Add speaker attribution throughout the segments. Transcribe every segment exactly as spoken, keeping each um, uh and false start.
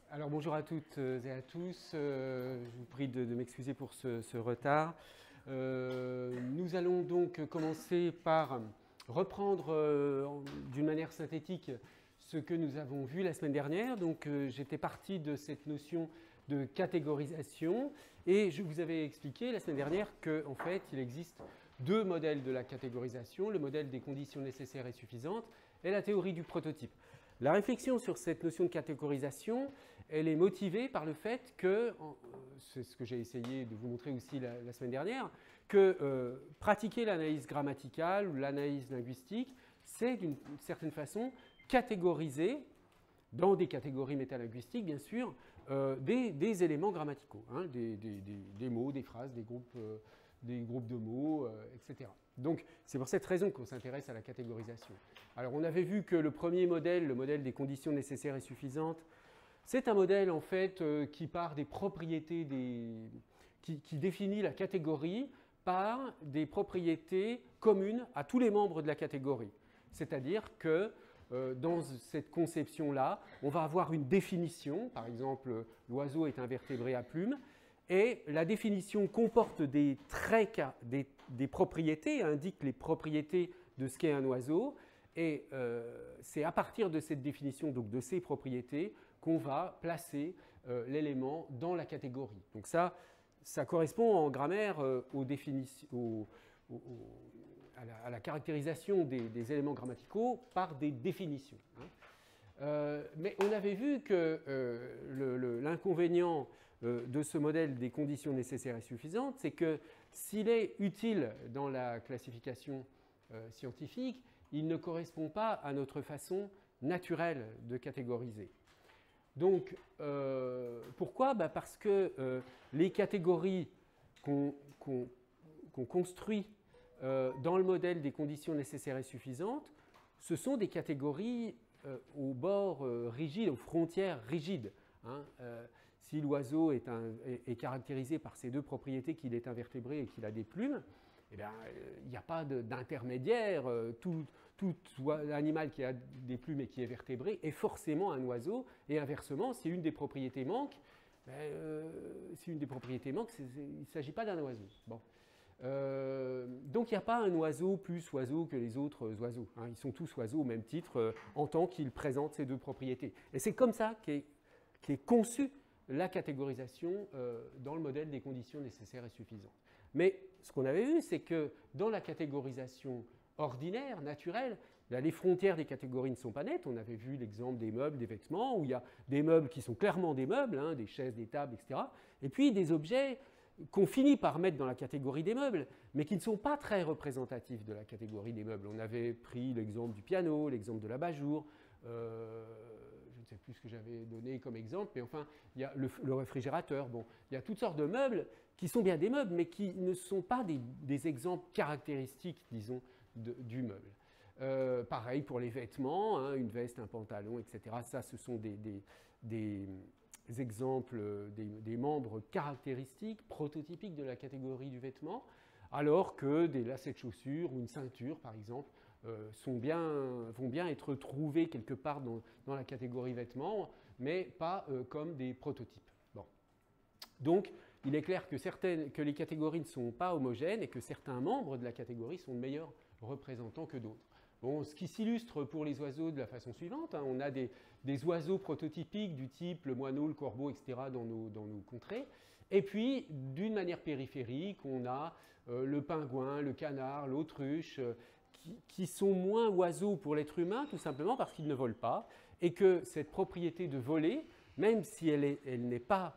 Speaker 1: Alors bonjour à toutes et à tous, euh, je vous prie de, de m'excuser pour ce, ce retard. Euh, nous allons donc commencer par reprendre euh, d'une manière synthétique ce que nous avons vu la semaine dernière. Donc euh, j'étais parti de cette notion de catégorisation et je vous avais expliqué la semaine dernière qu'en fait il existe deux modèles de la catégorisation, le modèle des conditions nécessaires et suffisantes et la théorie du prototype. La réflexion sur cette notion de catégorisation, elle est motivée par le fait que, c'est ce que j'ai essayé de vous montrer aussi la, la semaine dernière, que euh, pratiquer l'analyse grammaticale ou l'analyse linguistique, c'est d'une certaine façon catégoriser, dans des catégories métalinguistiques bien sûr, euh, des, des éléments grammaticaux, hein, des, des, des, des mots, des phrases, des groupes, euh, des groupes de mots, euh, et cetera. Donc c'est pour cette raison qu'on s'intéresse à la catégorisation. Alors on avait vu que le premier modèle, le modèle des conditions nécessaires et suffisantes, c'est un modèle en fait euh, qui part des propriétés, des... Qui, qui définit la catégorie par des propriétés communes à tous les membres de la catégorie. C'est-à-dire que euh, dans cette conception-là, on va avoir une définition, par exemple l'oiseau est un vertébré à plumes, et la définition comporte des traits, des, des propriétés, indique les propriétés de ce qu'est un oiseau, et euh, c'est à partir de cette définition, donc de ces propriétés, qu'on va placer euh, l'élément dans la catégorie. Donc ça, ça correspond en grammaire euh, aux définitions, aux, aux, à, la, à la caractérisation des, des éléments grammaticaux par des définitions. Hein. Euh, mais on avait vu que euh, l'inconvénient euh, de ce modèle des conditions nécessaires et suffisantes, c'est que s'il est utile dans la classification euh, scientifique, il ne correspond pas à notre façon naturelle de catégoriser. Donc, euh, pourquoi? Bah parce que euh, les catégories qu'on qu'on, qu'on construit euh, dans le modèle des conditions nécessaires et suffisantes, ce sont des catégories euh, aux bords euh, rigides, aux frontières rigides. Hein. Euh, si l'oiseau est, est, est caractérisé par ces deux propriétés, qu'il est invertébré et qu'il a des plumes, eh bien, il n'y a pas d'intermédiaire. Tout, tout animal qui a des plumes et qui est vertébré est forcément un oiseau. Et inversement, si une des propriétés manque, ben, euh, si une des propriétés manque, il ne s'agit pas d'un oiseau. Bon. Euh, donc il n'y a pas un oiseau plus oiseau que les autres oiseaux. Hein. Ils sont tous oiseaux au même titre euh, en tant qu'ils présentent ces deux propriétés. Et c'est comme ça qu'est qu'est conçue la catégorisation euh, dans le modèle des conditions nécessaires et suffisantes. Mais ce qu'on avait vu, c'est que dans la catégorisation ordinaire, naturelle, là, les frontières des catégories ne sont pas nettes. On avait vu l'exemple des meubles, des vêtements, où il y a des meubles qui sont clairement des meubles, hein, des chaises, des tables, et cetera. Et puis des objets qu'on finit par mettre dans la catégorie des meubles, mais qui ne sont pas très représentatifs de la catégorie des meubles. On avait pris l'exemple du piano, l'exemple de l'abat-jour, euh, je ne sais plus ce que j'avais donné comme exemple, mais enfin, il y a le, le réfrigérateur. Bon, il y a toutes sortes de meubles qui sont bien des meubles, mais qui ne sont pas des, des exemples caractéristiques, disons, de, du meuble. Euh, pareil pour les vêtements, hein, une veste, un pantalon, et cetera. Ça, ce sont des, des, des exemples des, des membres caractéristiques, prototypiques de la catégorie du vêtement, alors que des lacets de chaussures ou une ceinture, par exemple, euh, sont bien, vont bien être trouvés quelque part dans, dans la catégorie vêtements, mais pas euh, comme des prototypes. Bon. Donc, il est clair que, certaines, que les catégories ne sont pas homogènes et que certains membres de la catégorie sont de meilleurs représentants que d'autres. Bon, ce qui s'illustre pour les oiseaux de la façon suivante, hein, on a des, des oiseaux prototypiques du type le moineau, le corbeau, et cetera dans nos, dans nos contrées. Et puis, d'une manière périphérique, on a euh, le pingouin, le canard, l'autruche, euh, qui, qui sont moins oiseaux pour l'être humain, tout simplement parce qu'ils ne volent pas, et que cette propriété de voler, même si elle, est, elle n'est pas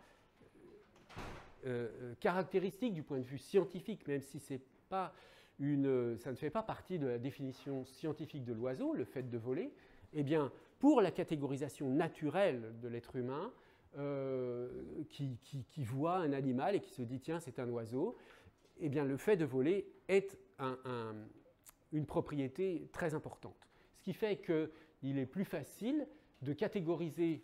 Speaker 1: euh, caractéristique du point de vue scientifique, même si c'est pas Une, ça ne fait pas partie de la définition scientifique de l'oiseau, le fait de voler, eh bien, pour la catégorisation naturelle de l'être humain, euh, qui, qui, qui voit un animal et qui se dit tiens, c'est un oiseau, eh bien, le fait de voler est un, un, une propriété très importante. Ce qui fait qu'il est plus facile de catégoriser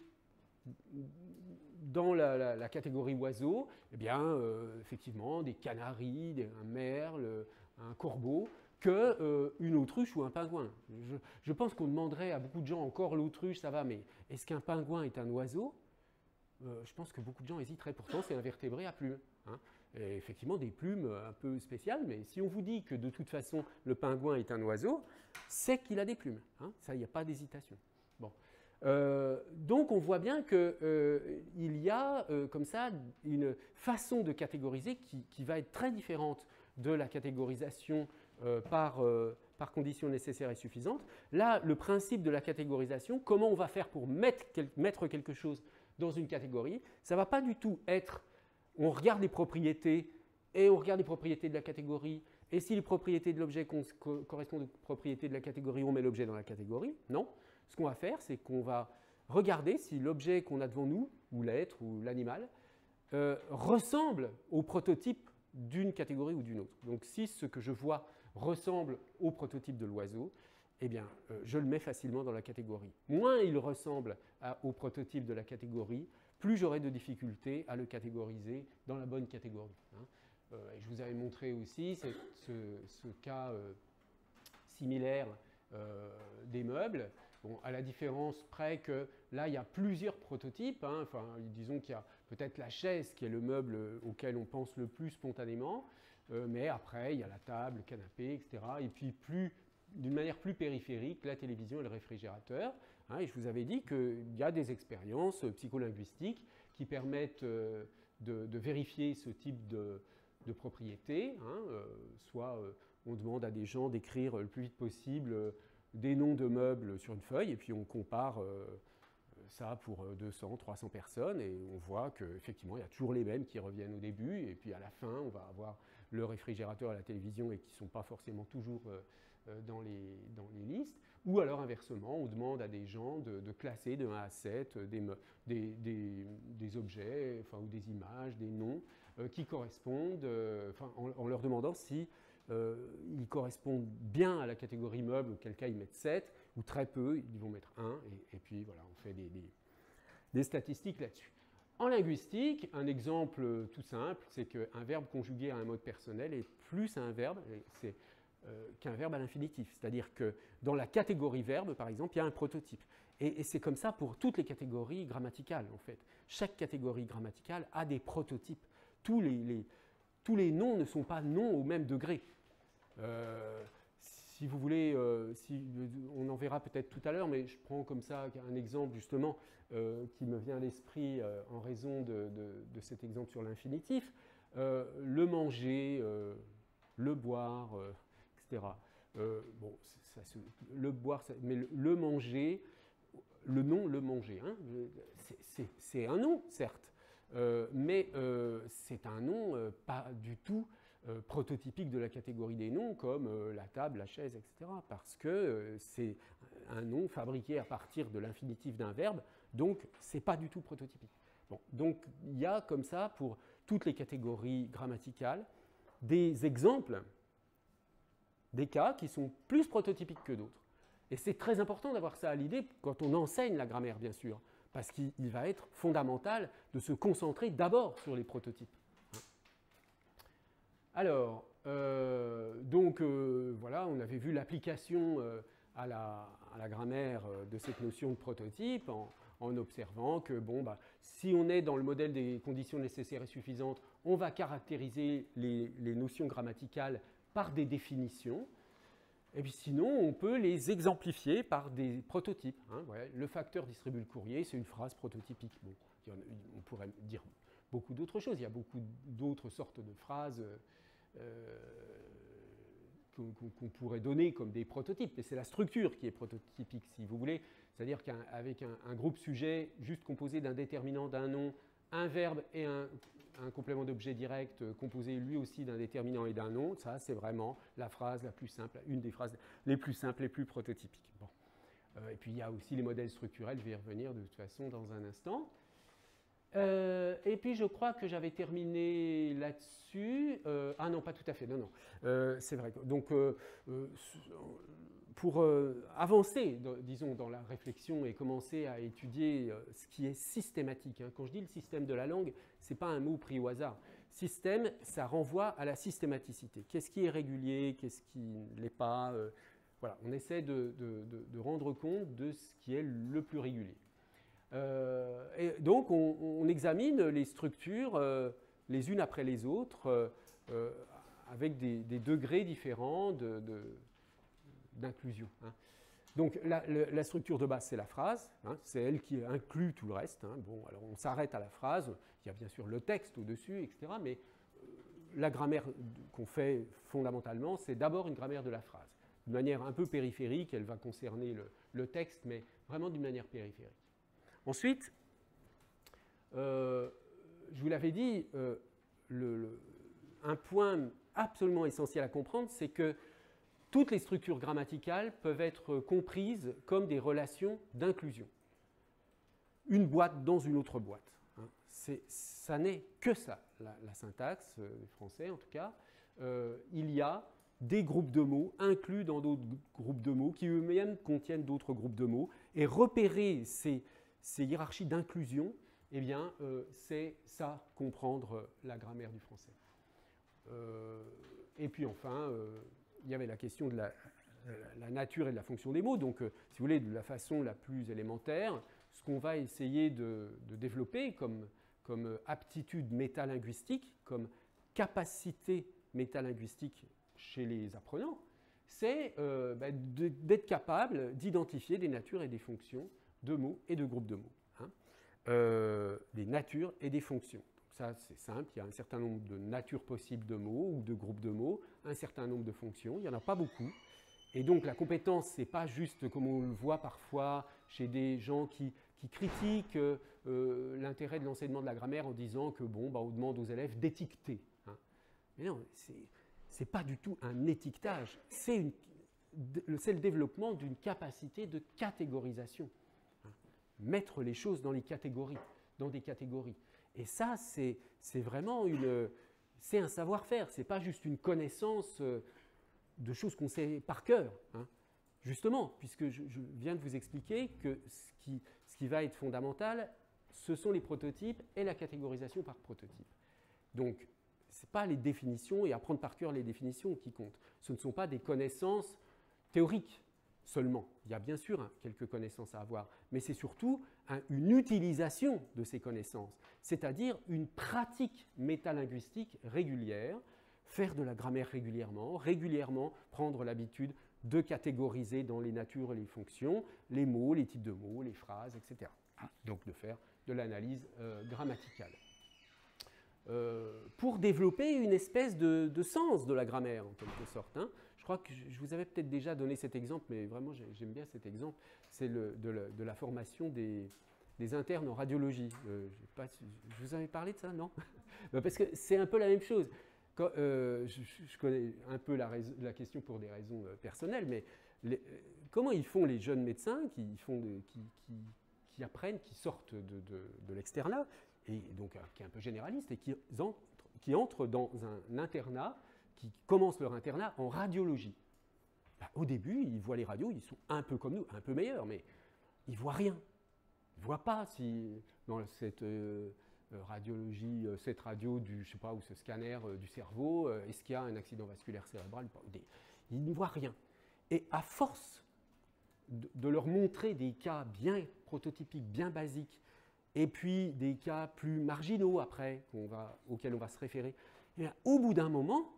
Speaker 1: dans la, la, la catégorie oiseau, eh bien, euh, effectivement, des canaris, des, un merle, un corbeau, qu'une euh, autruche ou un pingouin. Je, je pense qu'on demanderait à beaucoup de gens encore l'autruche, ça va, mais est-ce qu'un pingouin est un oiseau? euh, je pense que beaucoup de gens hésiteraient. Pourtant, c'est un vertébré à plumes. Hein. Et effectivement, des plumes un peu spéciales, mais si on vous dit que de toute façon, le pingouin est un oiseau, c'est qu'il a des plumes. Hein. Ça, il n'y a pas d'hésitation. Bon. Euh, donc, on voit bien qu'il euh, y a euh, comme ça une façon de catégoriser qui, qui va être très différente de la catégorisation euh, par, euh, par conditions nécessaires et suffisantes. Là, le principe de la catégorisation, comment on va faire pour mettre, quel, mettre quelque chose dans une catégorie, ça ne va pas du tout être, on regarde les propriétés et on regarde les propriétés de la catégorie, et si les propriétés de l'objet correspondent aux propriétés de la catégorie, on met l'objet dans la catégorie. Non. Ce qu'on va faire, c'est qu'on va regarder si l'objet qu'on a devant nous, ou l'être, ou l'animal, euh, ressemble au prototype d'une catégorie ou d'une autre. Donc si ce que je vois ressemble au prototype de l'oiseau, eh bien, euh, je le mets facilement dans la catégorie. Moins il ressemble à, au prototype de la catégorie, plus j'aurai de difficultés à le catégoriser dans la bonne catégorie. Hein. Euh, et je vous avais montré aussi ce, ce cas euh, similaire euh, des meubles. Bon, à la différence près que là, il y a plusieurs prototypes. Hein. Enfin, disons qu'il y a peut-être la chaise qui est le meuble auquel on pense le plus spontanément, euh, mais après, il y a la table, le canapé, et cetera. Et puis, plus, d'une manière plus périphérique, la télévision et le réfrigérateur. Hein. Et je vous avais dit qu'il y a des expériences psycholinguistiques qui permettent euh, de, de vérifier ce type de, de propriété. Hein. Euh, soit euh, on demande à des gens d'écrire le plus vite possible euh, des noms de meubles sur une feuille, et puis on compare euh, ça pour deux cents, trois cents personnes, et on voit qu'effectivement, il y a toujours les mêmes qui reviennent au début, et puis à la fin, on va avoir le réfrigérateur et la télévision, et qui ne sont pas forcément toujours euh, dans, les, dans les listes. Ou alors, inversement, on demande à des gens de, de classer de un à sept des, des, des, des objets, enfin, ou des images, des noms, euh, qui correspondent, euh, enfin, en, en leur demandant si Euh, ils correspondent bien à la catégorie meuble, auquel cas ils mettent sept, ou très peu, ils vont mettre un, et, et puis voilà, on fait des, des, des statistiques là-dessus. En linguistique, un exemple tout simple, c'est qu'un verbe conjugué à un mode personnel est plus un verbe c'est, euh, qu'un verbe à l'infinitif. C'est-à-dire que dans la catégorie verbe, par exemple, il y a un prototype. Et, et c'est comme ça pour toutes les catégories grammaticales, en fait. Chaque catégorie grammaticale a des prototypes. Tous les, les, tous les noms ne sont pas noms au même degré. Euh, si vous voulez, euh, si, on en verra peut-être tout à l'heure, mais je prends comme ça un exemple justement euh, qui me vient à l'esprit euh, en raison de, de, de cet exemple sur l'infinitif. Euh, le manger, euh, le boire, euh, et cetera. Euh, bon, ça, ça, le boire, ça, mais le, le manger, le nom le manger, hein, c'est un nom, certes, euh, mais euh, c'est un nom euh, pas du tout Euh, prototypique de la catégorie des noms comme euh, la table, la chaise, et cetera. Parce que euh, c'est un nom fabriqué à partir de l'infinitif d'un verbe, donc ce n'est pas du tout prototypique. Bon, donc il y a comme ça pour toutes les catégories grammaticales des exemples, des cas qui sont plus prototypiques que d'autres. Et c'est très important d'avoir ça à l'idée quand on enseigne la grammaire, bien sûr, parce qu'il va être fondamental de se concentrer d'abord sur les prototypes. Alors, euh, donc euh, voilà, on avait vu l'application euh, à, la, à la grammaire euh, de cette notion de prototype en, en observant que bon, bah, si on est dans le modèle des conditions nécessaires et suffisantes, on va caractériser les, les notions grammaticales par des définitions. Et puis sinon, on peut les exemplifier par des prototypes. Hein, ouais. Le facteur distribue le courrier, c'est une phrase prototypique. Bon, on pourrait dire beaucoup d'autres choses. Il y a beaucoup d'autres sortes de phrases euh, qu'on qu'on pourrait donner comme des prototypes. Mais c'est la structure qui est prototypique, si vous voulez. C'est-à-dire qu'avec un, un, un groupe sujet juste composé d'un déterminant, d'un nom, un verbe et un, un complément d'objet direct composé lui aussi d'un déterminant et d'un nom, ça c'est vraiment la phrase la plus simple, une des phrases les plus simples, les plus prototypiques. Bon. Euh, et puis il y a aussi les modèles structurels, je vais y revenir de toute façon dans un instant. Euh, et puis je crois que j'avais terminé là-dessus. Euh, ah non, pas tout à fait, non, non. Euh, c'est vrai. Donc euh, pour euh, avancer, disons, dans la réflexion et commencer à étudier euh, ce qui est systématique, hein. Quand je dis le système de la langue, ce n'est pas un mot pris au hasard. Système, ça renvoie à la systématicité. Qu'est-ce qui est régulier, qu'est-ce qui ne l'est pas, euh, voilà, on essaie de, de, de, de rendre compte de ce qui est le plus régulier. Euh, et donc, on, on examine les structures euh, les unes après les autres euh, euh, avec des, des degrés différents de, de, d'inclusion. Hein. Donc, la, la, structure de base, c'est la phrase. Hein, c'est elle qui inclut tout le reste. Hein. Bon, alors on s'arrête à la phrase. Il y a bien sûr le texte au-dessus, et cetera. Mais euh, la grammaire qu'on fait fondamentalement, c'est d'abord une grammaire de la phrase. D'une manière un peu périphérique, elle va concerner le, le texte, mais vraiment d'une manière périphérique. Ensuite, euh, je vous l'avais dit, euh, le, le, un point absolument essentiel à comprendre, c'est que toutes les structures grammaticales peuvent être comprises comme des relations d'inclusion. Une boîte dans une autre boîte. Hein. Ça n'est que ça, la, la syntaxe euh, français en tout cas. Euh, il y a des groupes de mots inclus dans d'autres groupes de mots qui eux-mêmes contiennent d'autres groupes de mots. Et repérer ces, ces hiérarchies d'inclusion, eh bien, euh, c'est ça, comprendre la grammaire du français. Euh, et puis enfin, euh, il y avait la question de la, la nature et de la fonction des mots. Donc, euh, si vous voulez, de la façon la plus élémentaire, ce qu'on va essayer de, de développer comme, comme aptitude métalinguistique, comme capacité métalinguistique chez les apprenants, c'est euh, bah, d'être capable d'identifier des natures et des fonctions de mots et de groupes de mots. Hein. Euh, des natures et des fonctions. Donc ça, c'est simple, il y a un certain nombre de natures possibles de mots ou de groupes de mots, un certain nombre de fonctions, il n'y en a pas beaucoup. Et donc la compétence, ce n'est pas juste comme on le voit parfois chez des gens qui, qui critiquent euh, euh, l'intérêt de l'enseignement de la grammaire en disant que bon, bah, on demande aux élèves d'étiqueter. Hein. Mais non, c'est c'est pas du tout un étiquetage, c'est le développement d'une capacité de catégorisation. Hein. Mettre les choses dans les catégories, dans des catégories. Et ça, c'est vraiment une, c'est un savoir-faire, c'est pas juste une connaissance de choses qu'on sait par cœur. Hein. Justement, puisque je, je viens de vous expliquer que ce qui, ce qui va être fondamental, ce sont les prototypes et la catégorisation par prototype. Donc, ce n'est pas les définitions et apprendre par cœur les définitions qui comptent. Ce ne sont pas des connaissances théoriques seulement. Il y a bien sûr hein, quelques connaissances à avoir, mais c'est surtout hein, une utilisation de ces connaissances, c'est-à-dire une pratique métalinguistique régulière, faire de la grammaire régulièrement, régulièrement prendre l'habitude de catégoriser dans les natures et les fonctions les mots, les types de mots, les phrases, et cetera. Donc de faire de l'analyse euh, grammaticale. Euh, pour développer une espèce de, de sens de la grammaire, en quelque sorte. Hein. Je crois que je vous avais peut-être déjà donné cet exemple, mais vraiment j'aime bien cet exemple. C'est de, de la formation des, des internes en radiologie. Euh, pas, je vous avais parlé de ça, non? Parce que c'est un peu la même chose. Quand, euh, je, je connais un peu la, raison, la question pour des raisons personnelles, mais les, comment ils font les jeunes médecins qui, font de, qui, qui, qui apprennent, qui sortent de, de, de l'externat, et donc qui est un peu généraliste, et qui entrent, qui entrent dans un internat, qui commencent leur internat en radiologie. Ben, au début, ils voient les radios, ils sont un peu comme nous, un peu meilleurs, mais ils ne voient rien. Ils ne voient pas si dans cette euh, radiologie, cette radio du, je sais pas, ou ce scanner euh, du cerveau, euh, est-ce qu'il y a un accident vasculaire cérébral? Ils ne voient rien. Et à force de, de leur montrer des cas bien prototypiques, bien basiques, et puis des cas plus marginaux après, on va, auxquels on va se référer, et bien, au bout d'un moment,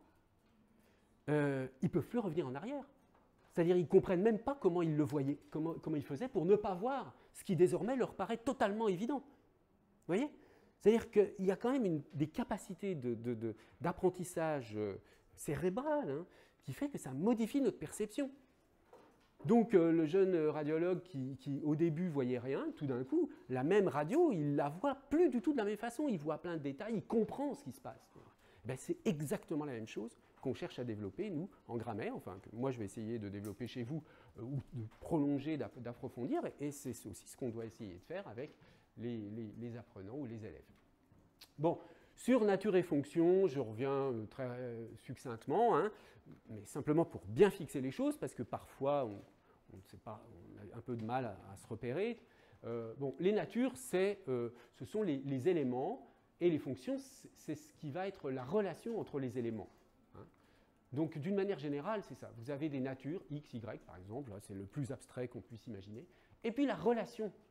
Speaker 1: euh, ils ne peuvent plus revenir en arrière. C'est-à-dire qu'ils ne comprennent même pas comment ils le voyaient, comment, comment ils faisaient pour ne pas voir ce qui désormais leur paraît totalement évident. Vous voyez? C'est-à-dire qu'il y a quand même une, des capacités d'apprentissage de, de, cérébral hein, qui fait que ça modifie notre perception. Donc euh, le jeune radiologue qui, qui au début voyait rien, tout d'un coup, la même radio, il la voit plus du tout de la même façon, il voit plein de détails, il comprend ce qui se passe. Ben, c'est exactement la même chose qu'on cherche à développer, nous, en grammaire, enfin, que moi je vais essayer de développer chez vous, euh, ou de prolonger, d'approfondir, et c'est aussi ce qu'on doit essayer de faire avec les, les, les apprenants ou les élèves. Bon, sur nature et fonction, je reviens très succinctement, hein, mais simplement pour bien fixer les choses, parce que parfois on, on, ne sait pas, on a un peu de mal à, à se repérer. Euh, bon, les natures, euh, ce sont les, les éléments, et les fonctions, c'est ce qui va être la relation entre les éléments. Hein. Donc, d'une manière générale, c'est ça. Vous avez des natures, x, y, par exemple, c'est le plus abstrait qu'on puisse imaginer, et puis la relation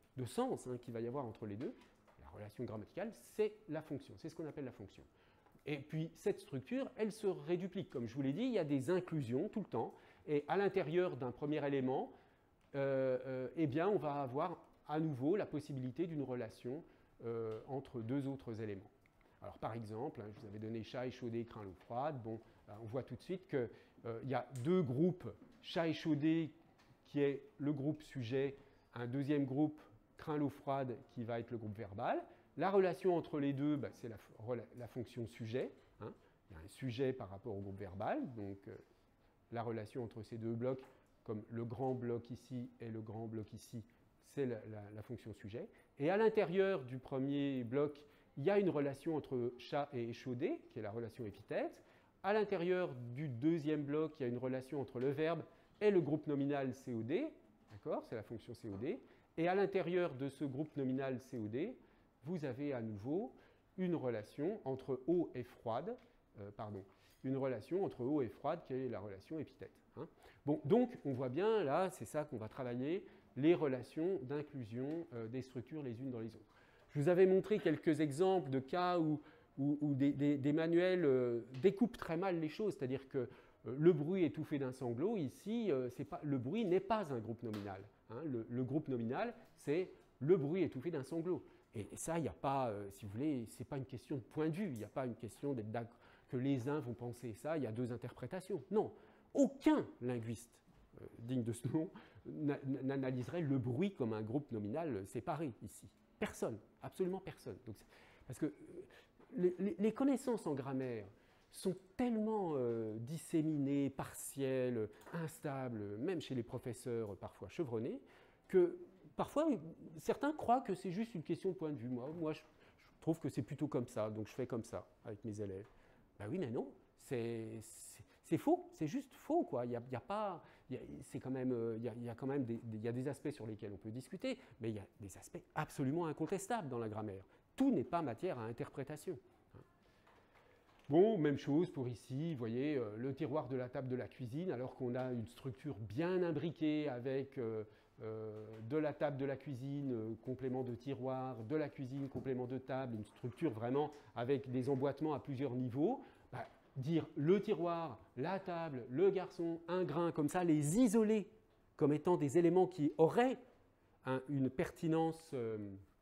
Speaker 1: de sens hein, qu'il va y avoir entre les deux, la relation grammaticale, c'est la fonction, c'est ce qu'on appelle la fonction. Et puis cette structure, elle se réduplique. Comme je vous l'ai dit, il y a des inclusions tout le temps, et à l'intérieur d'un premier élément, euh, euh, eh bien, on va avoir à nouveau la possibilité d'une relation euh, entre deux autres éléments. Alors par exemple, hein, je vous avais donné chat échaudé, crin l'eau froide. Bon, on voit tout de suite qu'il euh, y a deux groupes, chat échaudé qui est le groupe sujet, un deuxième groupe, crin l'eau froide, qui va être le groupe verbal. La relation entre les deux, bah, c'est la, la fonction sujet. Hein. Il y a un sujet par rapport au groupe verbal, donc euh, la relation entre ces deux blocs, comme le grand bloc ici et le grand bloc ici, c'est la, la, la fonction sujet. Et à l'intérieur du premier bloc, il y a une relation entre chat et échaudé, qui est la relation épithète. À l'intérieur du deuxième bloc, il y a une relation entre le verbe et le groupe nominal C O D, d'accord, c'est la fonction C O D. Et à l'intérieur de ce groupe nominal C O D, vous avez à nouveau une relation entre eau et froide, euh, pardon, une relation entre eau et froide qui est la relation épithète. Hein. Bon, donc on voit bien, là, c'est ça qu'on va travailler, les relations d'inclusion euh, des structures les unes dans les autres. Je vous avais montré quelques exemples de cas où, où, où des, des, des manuels euh, découpent très mal les choses, c'est-à-dire que euh, le bruit étouffé d'un sanglot, ici, euh, c'est pas, le bruit n'est pas un groupe nominal. Hein. Le, le groupe nominal, c'est le bruit étouffé d'un sanglot. Et, et ça, il n'y a pas, euh, si vous voulez, ce n'est pas une question de point de vue, il n'y a pas une question d'être d'accord que les uns vont penser ça, il y a deux interprétations. Non, aucun linguiste euh, digne de ce nom n'analyserait le bruit comme un groupe nominal séparé ici. Personne, absolument personne. Donc, parce que les, les connaissances en grammaire sont tellement euh, disséminées, partielles, instables, même chez les professeurs parfois chevronnés, que parfois certains croient que c'est juste une question de point de vue. Moi, moi je, je trouve que c'est plutôt comme ça, donc je fais comme ça avec mes élèves. Ben oui, mais non, c'est faux, c'est juste faux, quoi. Il y a, il y a pas, c'est quand même, il y a, il y a quand même des, des, il y a des aspects sur lesquels on peut discuter, mais il y a des aspects absolument incontestables dans la grammaire. Tout n'est pas matière à interprétation. Bon, même chose pour ici, vous voyez, euh, le tiroir de la table de la cuisine, alors qu'on a une structure bien imbriquée avec euh, euh, de la table de la cuisine, euh, complément de tiroir, de la cuisine, complément de table, une structure vraiment avec des emboîtements à plusieurs niveaux. Bah, dire le tiroir, la table, le garçon, un grain, comme ça, les isoler comme étant des éléments qui auraient un, une pertinence euh,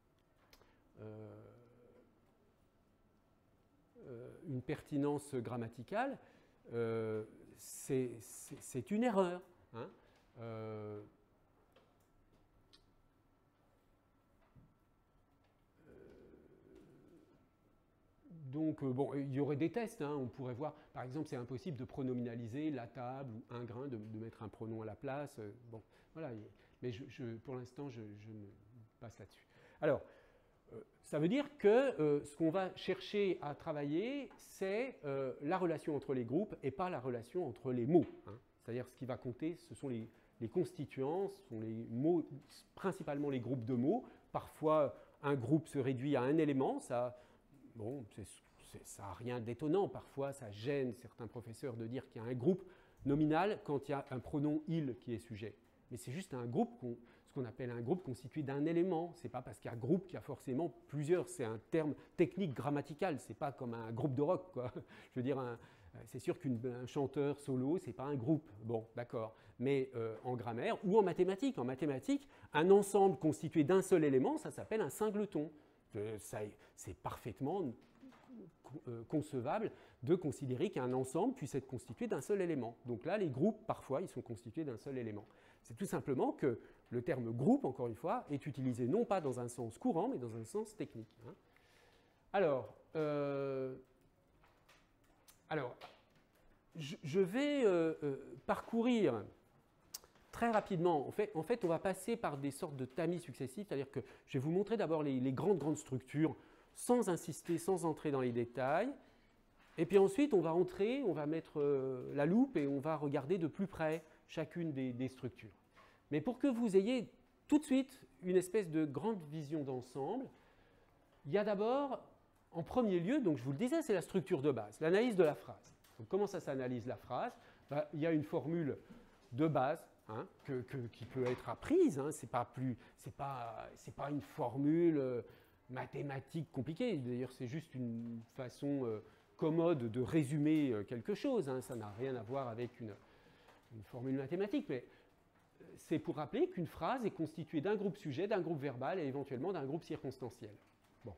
Speaker 1: euh, une pertinence grammaticale, euh, c'est une erreur. Hein. Euh, donc, euh, bon, il y aurait des tests, hein, on pourrait voir, par exemple, c'est impossible de pronominaliser la table ou un grain, de, de mettre un pronom à la place. Euh, bon, voilà, mais je, je, pour l'instant, je, je ne passe là-dessus. Alors, ça veut dire que euh, ce qu'on va chercher à travailler, c'est euh, la relation entre les groupes et pas la relation entre les mots. Hein. C'est-à-dire ce qui va compter, ce sont les, les constituants, ce sont les mots, principalement les groupes de mots. Parfois, un groupe se réduit à un élément, ça bon, ça n'a rien d'étonnant. Parfois, ça gêne certains professeurs de dire qu'il y a un groupe nominal quand il y a un pronom « il » qui est sujet. Mais c'est juste un groupe qu'on ce qu'on appelle un groupe constitué d'un élément. Ce n'est pas parce qu'il y a un groupe qu'il y a forcément plusieurs. C'est un terme technique grammatical. Ce n'est pas comme un groupe de rock, quoi. Je veux dire, c'est sûr qu'un chanteur solo, ce n'est pas un groupe. Bon, d'accord. Mais euh, en grammaire ou en mathématiques, en mathématiques, un ensemble constitué d'un seul élément, ça s'appelle un singleton. Euh, c'est parfaitement euh, concevable de considérer qu'un ensemble puisse être constitué d'un seul élément. Donc là, les groupes, parfois, ils sont constitués d'un seul élément. C'est tout simplement que le terme groupe, encore une fois, est utilisé non pas dans un sens courant, mais dans un sens technique. Hein. Alors, euh, alors, je, je vais euh, euh, parcourir très rapidement. En fait, en fait, on va passer par des sortes de tamis successifs, c'est-à-dire que je vais vous montrer d'abord les, les grandes, grandes structures, sans insister, sans entrer dans les détails. Et puis ensuite, on va entrer, on va mettre euh, la loupe et on va regarder de plus près chacune des, des structures. Mais pour que vous ayez tout de suite une espèce de grande vision d'ensemble, il y a d'abord, en premier lieu, donc je vous le disais, c'est la structure de base, l'analyse de la phrase. Donc comment ça s'analyse la phrase? Ben, il y a une formule de base hein, que, que, qui peut être apprise. Hein, c'est pas plus, c'est pas, c'est pas une formule euh, mathématique compliquée. D'ailleurs, c'est juste une façon euh, commode de résumer euh, quelque chose. Hein, ça n'a rien à voir avec une, une formule mathématique, mais c'est pour rappeler qu'une phrase est constituée d'un groupe sujet, d'un groupe verbal et éventuellement d'un groupe circonstanciel. Bon.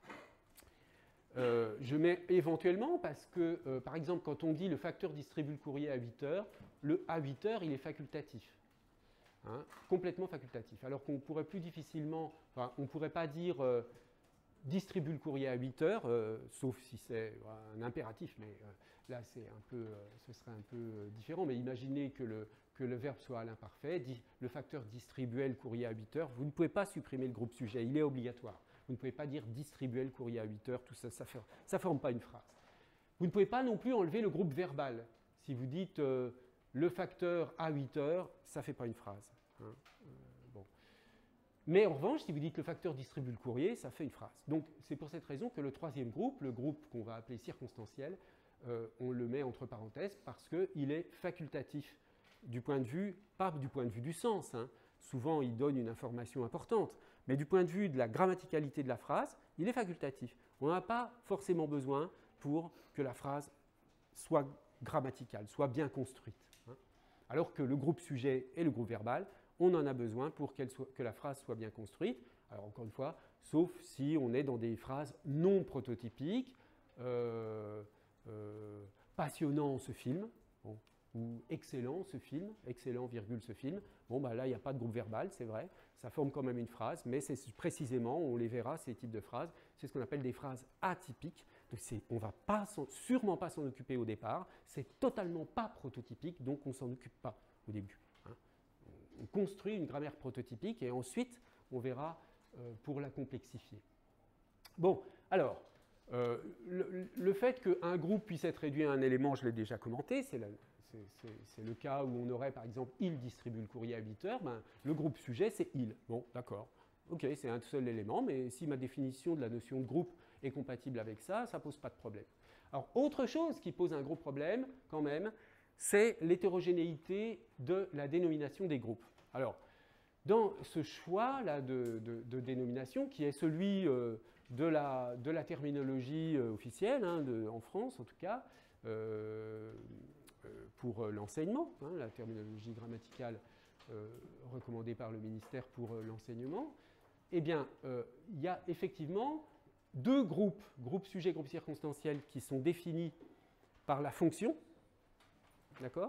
Speaker 1: Euh, je mets éventuellement parce que, euh, par exemple, quand on dit le facteur distribue le courrier à huit heures, le à huit heures, il est facultatif. Hein, complètement facultatif. Alors qu'on pourrait plus difficilement, enfin, on ne pourrait pas dire euh, distribue le courrier à huit heures, euh, sauf si c'est un impératif, mais euh, là, c'est un peu, euh, ce serait un peu euh, différent. Mais imaginez que le, que le verbe soit à l'imparfait, dit, le facteur distribuait le courrier à huit heures, vous ne pouvez pas supprimer le groupe sujet, il est obligatoire. Vous ne pouvez pas dire distribuer le courrier à huit heures, tout ça, ça ne forme pas une phrase. Vous ne pouvez pas non plus enlever le groupe verbal. Si vous dites euh, le facteur à huit heures, ça ne fait pas une phrase. Hein. Euh, bon. Mais en revanche, si vous dites le facteur distribue le courrier, ça fait une phrase. Donc c'est pour cette raison que le troisième groupe, le groupe qu'on va appeler circonstanciel, euh, on le met entre parenthèses parce qu'il est facultatif du point de vue, pas du point de vue du sens. Hein. Souvent, il donne une information importante, mais du point de vue de la grammaticalité de la phrase, il est facultatif. On n'en a pas forcément besoin pour que la phrase soit grammaticale, soit bien construite. Hein. Alors que le groupe sujet et le groupe verbal, on en a besoin pour qu'elle soit, que la phrase soit bien construite. Alors encore une fois, sauf si on est dans des phrases non prototypiques, euh, euh, passionnant ce film, bon, ou excellent ce film, excellent virgule ce film. Bon, bah là, il n'y a pas de groupe verbal, c'est vrai, ça forme quand même une phrase, mais c'est précisément, on les verra, ces types de phrases, c'est ce qu'on appelle des phrases atypiques. Donc on ne va pas sûrement pas s'en occuper au départ, c'est totalement pas prototypique, donc on ne s'en occupe pas au début. Hein. On construit une grammaire prototypique et ensuite, on verra euh, pour la complexifier. Bon, alors, euh, le, le fait qu'un groupe puisse être réduit à un élément, je l'ai déjà commenté, c'est le cas où on aurait, par exemple, il distribue le courrier à huit heures, ben, le groupe sujet, c'est il. Bon, d'accord. Ok, c'est un seul élément, mais si ma définition de la notion de groupe est compatible avec ça, ça ne pose pas de problème. Alors, autre chose qui pose un gros problème, quand même, c'est l'hétérogénéité de la dénomination des groupes. Alors, dans ce choix-là de, de, de dénomination, qui est celui euh, de, la, de la terminologie euh, officielle, hein, de, en France en tout cas, euh, pour l'enseignement, hein, la terminologie grammaticale euh, recommandée par le ministère pour euh, l'enseignement, eh bien, euh, il y a effectivement deux groupes, groupe sujet, groupe circonstanciel, qui sont définis par la fonction, d'accord ?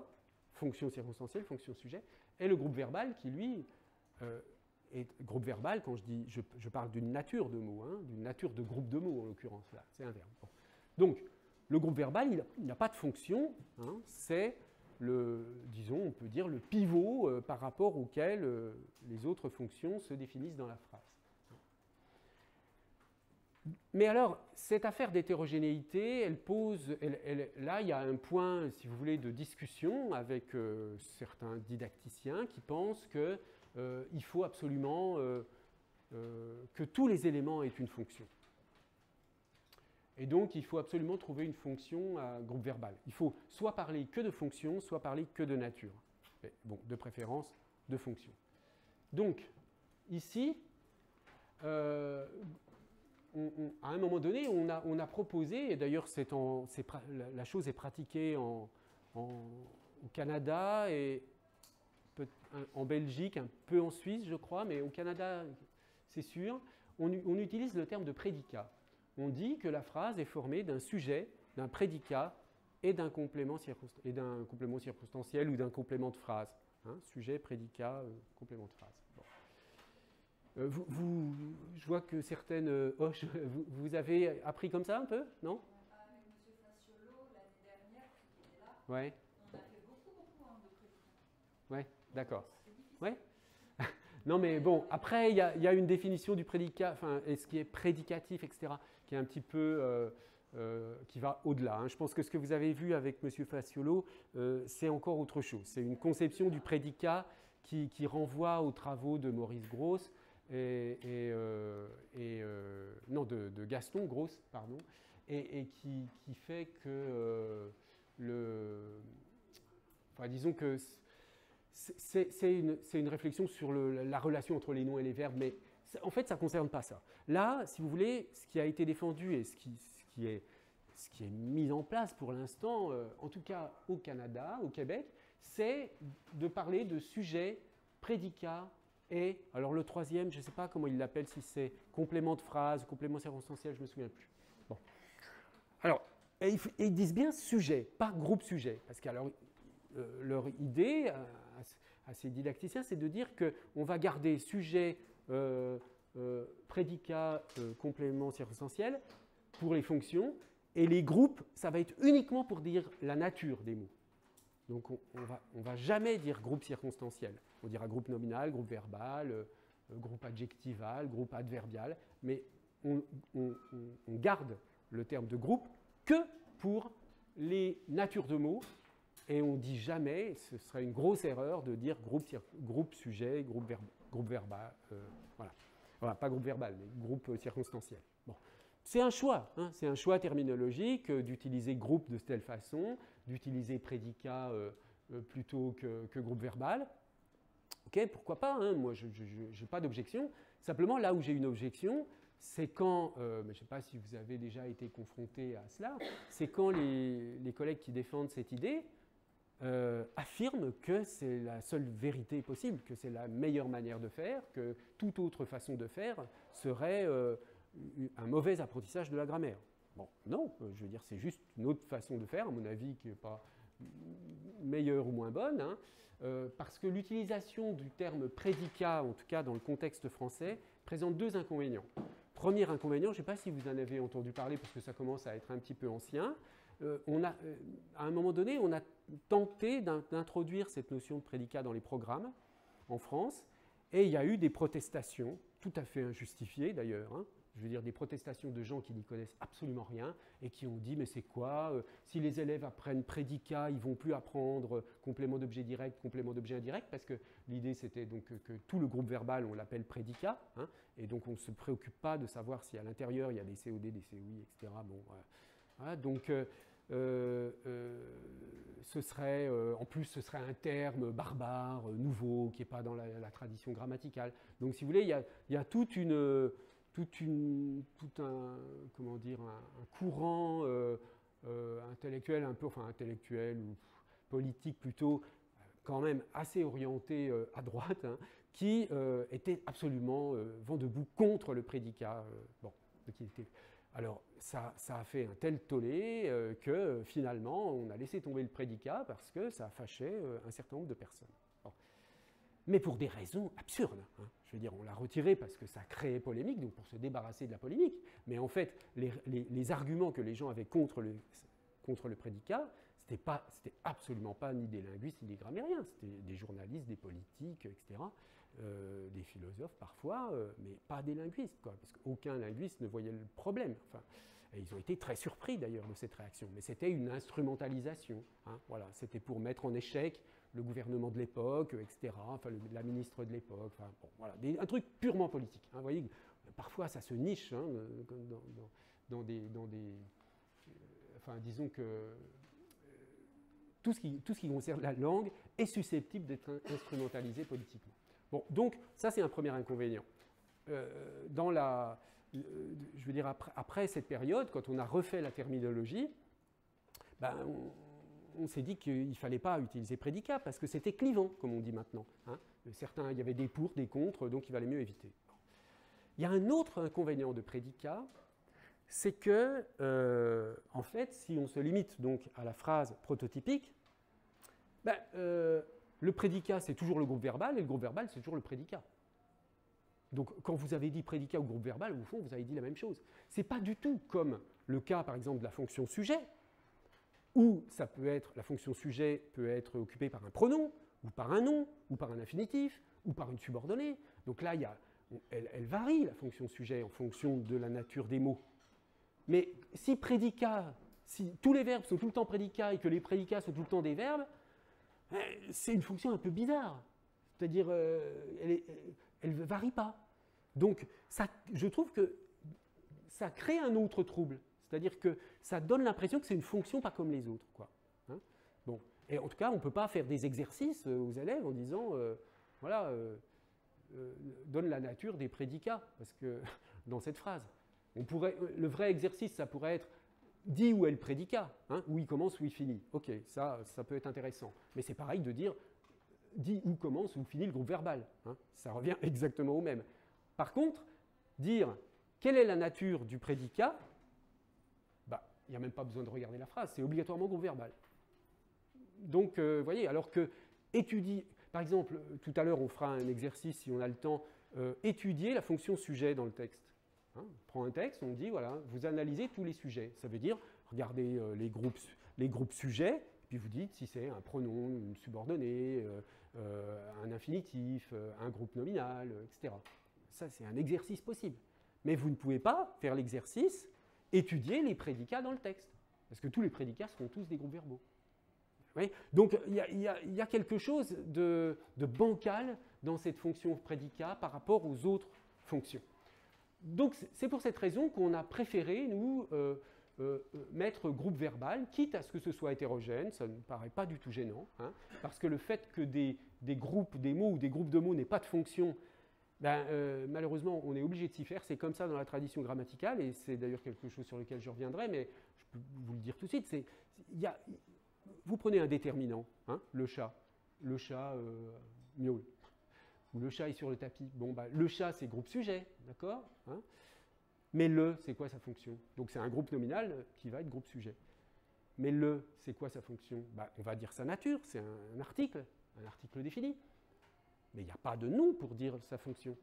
Speaker 1: Fonction circonstancielle, fonction sujet, et le groupe verbal qui, lui, euh, est groupe verbal, quand je dis, je, je parle d'une nature de mots, hein, d'une nature de groupe de mots en l'occurrence, là, c'est un verbe. Bon. Donc, le groupe verbal, il n'a pas de fonction, hein, c'est le, disons, on peut dire le pivot euh, par rapport auquel euh, les autres fonctions se définissent dans la phrase. Mais alors, cette affaire d'hétérogénéité, elle pose, elle, elle, là, il y a un point, si vous voulez, de discussion avec euh, certains didacticiens qui pensent qu'il euh, faut absolument euh, euh, que tous les éléments aient une fonction. Et donc, il faut absolument trouver une fonction à groupe verbal. Il faut soit parler que de fonction, soit parler que de nature. Mais bon, de préférence, de fonction. Donc, ici, euh, on, on, à un moment donné, on a, on a proposé, et d'ailleurs, la, la chose est pratiquée en, en, au Canada et peut, en Belgique, un peu en Suisse, je crois, mais au Canada, c'est sûr, on, on utilise le terme de prédicat. On dit que la phrase est formée d'un sujet, d'un prédicat et d'un complément, circonst... complément circonstanciel ou d'un complément de phrase. Hein, sujet, prédicat, euh, complément de phrase. Bon. Euh, vous, vous, je vois que certaines euh, hoches, vous, vous avez appris comme ça un peu, non?
Speaker 2: Avec M. Faciolo, l'année dernière, qui était là,
Speaker 1: ouais.
Speaker 2: on a fait beaucoup, beaucoup hein, de prédicats.
Speaker 1: Oui, d'accord. Ouais. Non, mais bon, après, il y, y a une définition du prédicat, enfin, et ce qui est prédicatif, et cetera, qui est un petit peu, euh, euh, qui va au-delà. Hein. Je pense que ce que vous avez vu avec M. Faciolo, euh, c'est encore autre chose. C'est une conception du prédicat qui, qui renvoie aux travaux de Maurice Gross et, et, euh, et euh, non, de, de Gaston Gross, pardon, et, et qui, qui fait que euh, le, enfin, disons que c'est une, une réflexion sur le, la relation entre les noms et les verbes, mais en fait, ça ne concerne pas ça. Là, si vous voulez, ce qui a été défendu et ce qui, ce qui, est, ce qui est mis en place pour l'instant, euh, en tout cas au Canada, au Québec, c'est de parler de sujets, prédicats et, alors le troisième, je ne sais pas comment il l'appelle, si c'est complément de phrase, complément circonstanciel, je ne me souviens plus. Bon. Alors, et ils, et ils disent bien sujet, pas groupe sujet, parce que alors, euh, leur idée à, à ces didacticiens, c'est de dire qu'on va garder sujet, euh, euh, prédicat, euh, complément circonstanciel pour les fonctions, et les groupes, ça va être uniquement pour dire la nature des mots. Donc on ne va, on va jamais dire groupe circonstanciel. On dira groupe nominal, groupe verbal, euh, groupe adjectival, groupe adverbial, mais on, on, on garde le terme de groupe que pour les natures de mots, et on ne dit jamais, ce serait une grosse erreur de dire groupe, groupe sujet, groupe, verba, groupe verbal, euh, voilà. Voilà, pas groupe verbal, mais groupe circonstanciel. Bon. C'est un choix, hein, c'est un choix terminologique euh, d'utiliser groupe de telle façon, d'utiliser prédicat euh, euh, plutôt que, que groupe verbal. Ok, pourquoi pas, hein, moi je n'ai pas d'objection. Simplement, là où j'ai une objection, c'est quand, euh, je ne sais pas si vous avez déjà été confronté à cela, c'est quand les, les collègues qui défendent cette idée euh, affirment que c'est la seule vérité possible, que c'est la meilleure manière de faire, que toute autre façon de faire serait euh, un mauvais apprentissage de la grammaire. Bon, non, je veux dire, c'est juste une autre façon de faire, à mon avis, qui n'est pas meilleure ou moins bonne, hein, euh, parce que l'utilisation du terme prédicat, en tout cas dans le contexte français, présente deux inconvénients. Premier inconvénient, je ne sais pas si vous en avez entendu parler, parce que ça commence à être un petit peu ancien, euh, on a, euh, à un moment donné, on a tenté d'introduire cette notion de prédicat dans les programmes en France, et il y a eu des protestations, tout à fait injustifiées d'ailleurs, hein, je veux dire des protestations de gens qui n'y connaissent absolument rien et qui ont dit mais c'est quoi euh, si les élèves apprennent prédicat, ils ne vont plus apprendre euh, complément d'objet direct, complément d'objet indirect, parce que l'idée c'était donc que, que tout le groupe verbal on l'appelle prédicat, hein, et donc on ne se préoccupe pas de savoir si à l'intérieur il y a des C O D, des C O I, et cetera. Bon, voilà. Voilà, donc euh, euh, euh, ce serait, euh, en plus ce serait un terme barbare, euh, nouveau, qui n'est pas dans la, la tradition grammaticale. Donc si vous voulez, il y a, il y a toute une... Toute une, tout un, comment dire, un, un courant euh, euh, intellectuel, un peu, enfin intellectuel ou politique plutôt, quand même assez orienté euh, à droite, hein, qui euh, était absolument euh, vent debout contre le prédicat. Euh, bon, qui était, alors ça, ça a fait un tel tollé euh, que euh, finalement on a laissé tomber le prédicat parce que ça fâchait euh, un certain nombre de personnes. Bon. Mais pour des raisons absurdes. Hein. Je veux dire, on l'a retiré parce que ça créait polémique, donc pour se débarrasser de la polémique. Mais en fait, les, les, les arguments que les gens avaient contre le, contre le prédicat, c'était pas, c'était absolument pas ni des linguistes ni des grammairiens, c'était des journalistes, des politiques, et cetera, euh, des philosophes parfois, euh, mais pas des linguistes, quoi, parce qu'aucun linguiste ne voyait le problème. Enfin, et ils ont été très surpris d'ailleurs de cette réaction, mais c'était une instrumentalisation. Hein, voilà, c'était pour mettre en échec le gouvernement de l'époque, et cetera, enfin le, la ministre de l'époque, enfin, bon, voilà, des, un truc purement politique. Hein, vous voyez, parfois ça se niche hein, dans, dans, dans, des, dans des... Enfin, disons que euh, tout, ce qui, tout ce qui concerne la langue est susceptible d'être instrumentalisé politiquement. Bon, donc ça c'est un premier inconvénient. Euh, dans la... Euh, je veux dire, après, après cette période, quand on a refait la terminologie, ben, on, on s'est dit qu'il ne fallait pas utiliser prédicat parce que c'était clivant, comme on dit maintenant. Hein. Certains, il y avait des pour, des contre, donc il valait mieux éviter. Il y a un autre inconvénient de prédicat, c'est que, euh, en fait, si on se limite donc à la phrase prototypique, ben, euh, le prédicat, c'est toujours le groupe verbal, et le groupe verbal, c'est toujours le prédicat. Donc, quand vous avez dit prédicat ou groupe verbal, au fond, vous avez dit la même chose. Ce n'est pas du tout comme le cas, par exemple, de la fonction sujet, où ça peut être, la fonction sujet peut être occupée par un pronom, ou par un nom, ou par un infinitif, ou par une subordonnée. Donc là, il y a, elle, elle varie, la fonction sujet, en fonction de la nature des mots. Mais si prédicat, si tous les verbes sont tout le temps prédicats et que les prédicats sont tout le temps des verbes, c'est une fonction un peu bizarre. C'est-à-dire, euh, elle ne varie pas. Donc, ça, je trouve que ça crée un autre trouble. C'est-à-dire que ça donne l'impression que c'est une fonction pas comme les autres. Quoi. Hein bon. Et en tout cas, on ne peut pas faire des exercices aux élèves en disant, euh, voilà, euh, euh, donne la nature des prédicats, parce que dans cette phrase, on pourrait, le vrai exercice, ça pourrait être, dis où est le prédicat, hein, où il commence, où il finit. Ok, ça, ça peut être intéressant. Mais c'est pareil de dire, dis où commence, où finit le groupe verbal. Hein, ça revient exactement au même. Par contre, dire quelle est la nature du prédicat, bah, il n'y a même pas besoin de regarder la phrase, c'est obligatoirement groupe verbal. Donc, vous euh, voyez, alors que étudier, par exemple, tout à l'heure, on fera un exercice, si on a le temps, euh, étudier la fonction sujet dans le texte. Hein, on prend un texte, on dit, voilà, vous analysez tous les sujets. Ça veut dire, regardez euh, les, groupes, les groupes sujets, puis vous dites si c'est un pronom, une subordonnée, euh, euh, un infinitif, euh, un groupe nominal, euh, et cetera. Ça, c'est un exercice possible. Mais vous ne pouvez pas faire l'exercice, étudier les prédicats dans le texte. Parce que tous les prédicats seront tous des groupes verbaux. Oui, donc il y, y, y a quelque chose de, de bancal dans cette fonction prédicat par rapport aux autres fonctions. Donc c'est pour cette raison qu'on a préféré, nous, euh, euh, mettre groupe verbal, quitte à ce que ce soit hétérogène, ça ne paraît pas du tout gênant, hein, parce que le fait que des, des groupes, des mots ou des groupes de mots n'aient pas de fonction, ben, euh, malheureusement on est obligé de s'y faire, c'est comme ça dans la tradition grammaticale, et c'est d'ailleurs quelque chose sur lequel je reviendrai, mais je peux vous le dire tout de suite, c'est, y a, vous prenez un déterminant, hein, le chat, le chat euh, miaule, ou le chat est sur le tapis. Bon, bah, le chat, c'est groupe sujet, d'accord, hein, mais le, c'est quoi sa fonction? Donc c'est un groupe nominal qui va être groupe sujet. Mais le, c'est quoi sa fonction? Bah, on va dire sa nature, c'est un, un article, un article défini. Mais il n'y a pas de nom pour dire sa fonction.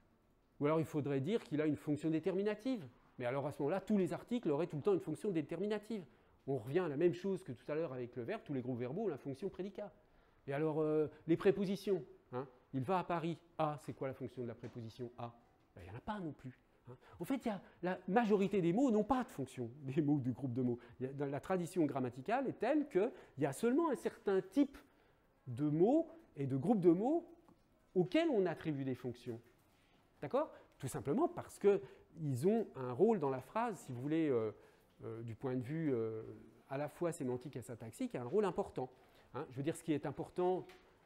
Speaker 1: Ou alors il faudrait dire qu'il a une fonction déterminative. Mais alors à ce moment-là, tous les articles auraient tout le temps une fonction déterminative. On revient à la même chose que tout à l'heure avec le verbe, tous les groupes verbaux ont la fonction prédicat. Et alors, euh, les prépositions, hein, il va à Paris, A, c'est quoi la fonction de la préposition A? Ben, il n'y en a pas non plus. Hein. En fait, il y a, la majorité des mots n'ont pas de fonction, des mots du groupe de mots. Il y a, dans la tradition grammaticale est telle qu'il y a seulement un certain type de mots et de groupes de mots auxquels on attribue des fonctions. D'accord? Tout simplement parce qu'ils ont un rôle dans la phrase, si vous voulez, euh, euh, du point de vue euh, à la fois sémantique et syntaxique, un rôle important. Hein. Je veux dire, ce qui est important,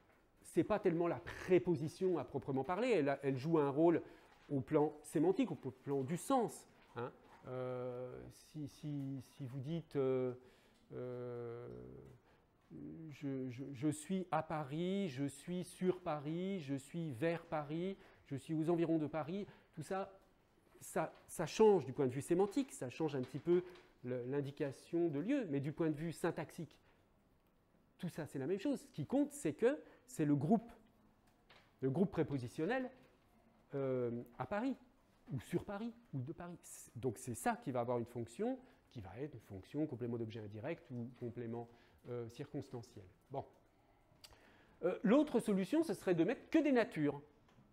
Speaker 1: ce n'est pas tellement la préposition à proprement parler, elle, elle joue un rôle au plan sémantique, au plan du sens. Hein. Euh, si, si, si vous dites euh, euh, je, je, je suis à Paris, je suis sur Paris, je suis vers Paris, je suis aux environs de Paris, tout ça, ça, ça change du point de vue sémantique, ça change un petit peu l'indication de lieu, mais du point de vue syntaxique, tout ça c'est la même chose. Ce qui compte, c'est que c'est le groupe, le groupe prépositionnel euh, à Paris, ou sur Paris, ou de Paris. Donc c'est ça qui va avoir une fonction, qui va être une fonction complément d'objet indirect ou complément euh, circonstanciel. Bon. Euh, L'autre solution, ce serait de mettre que des natures.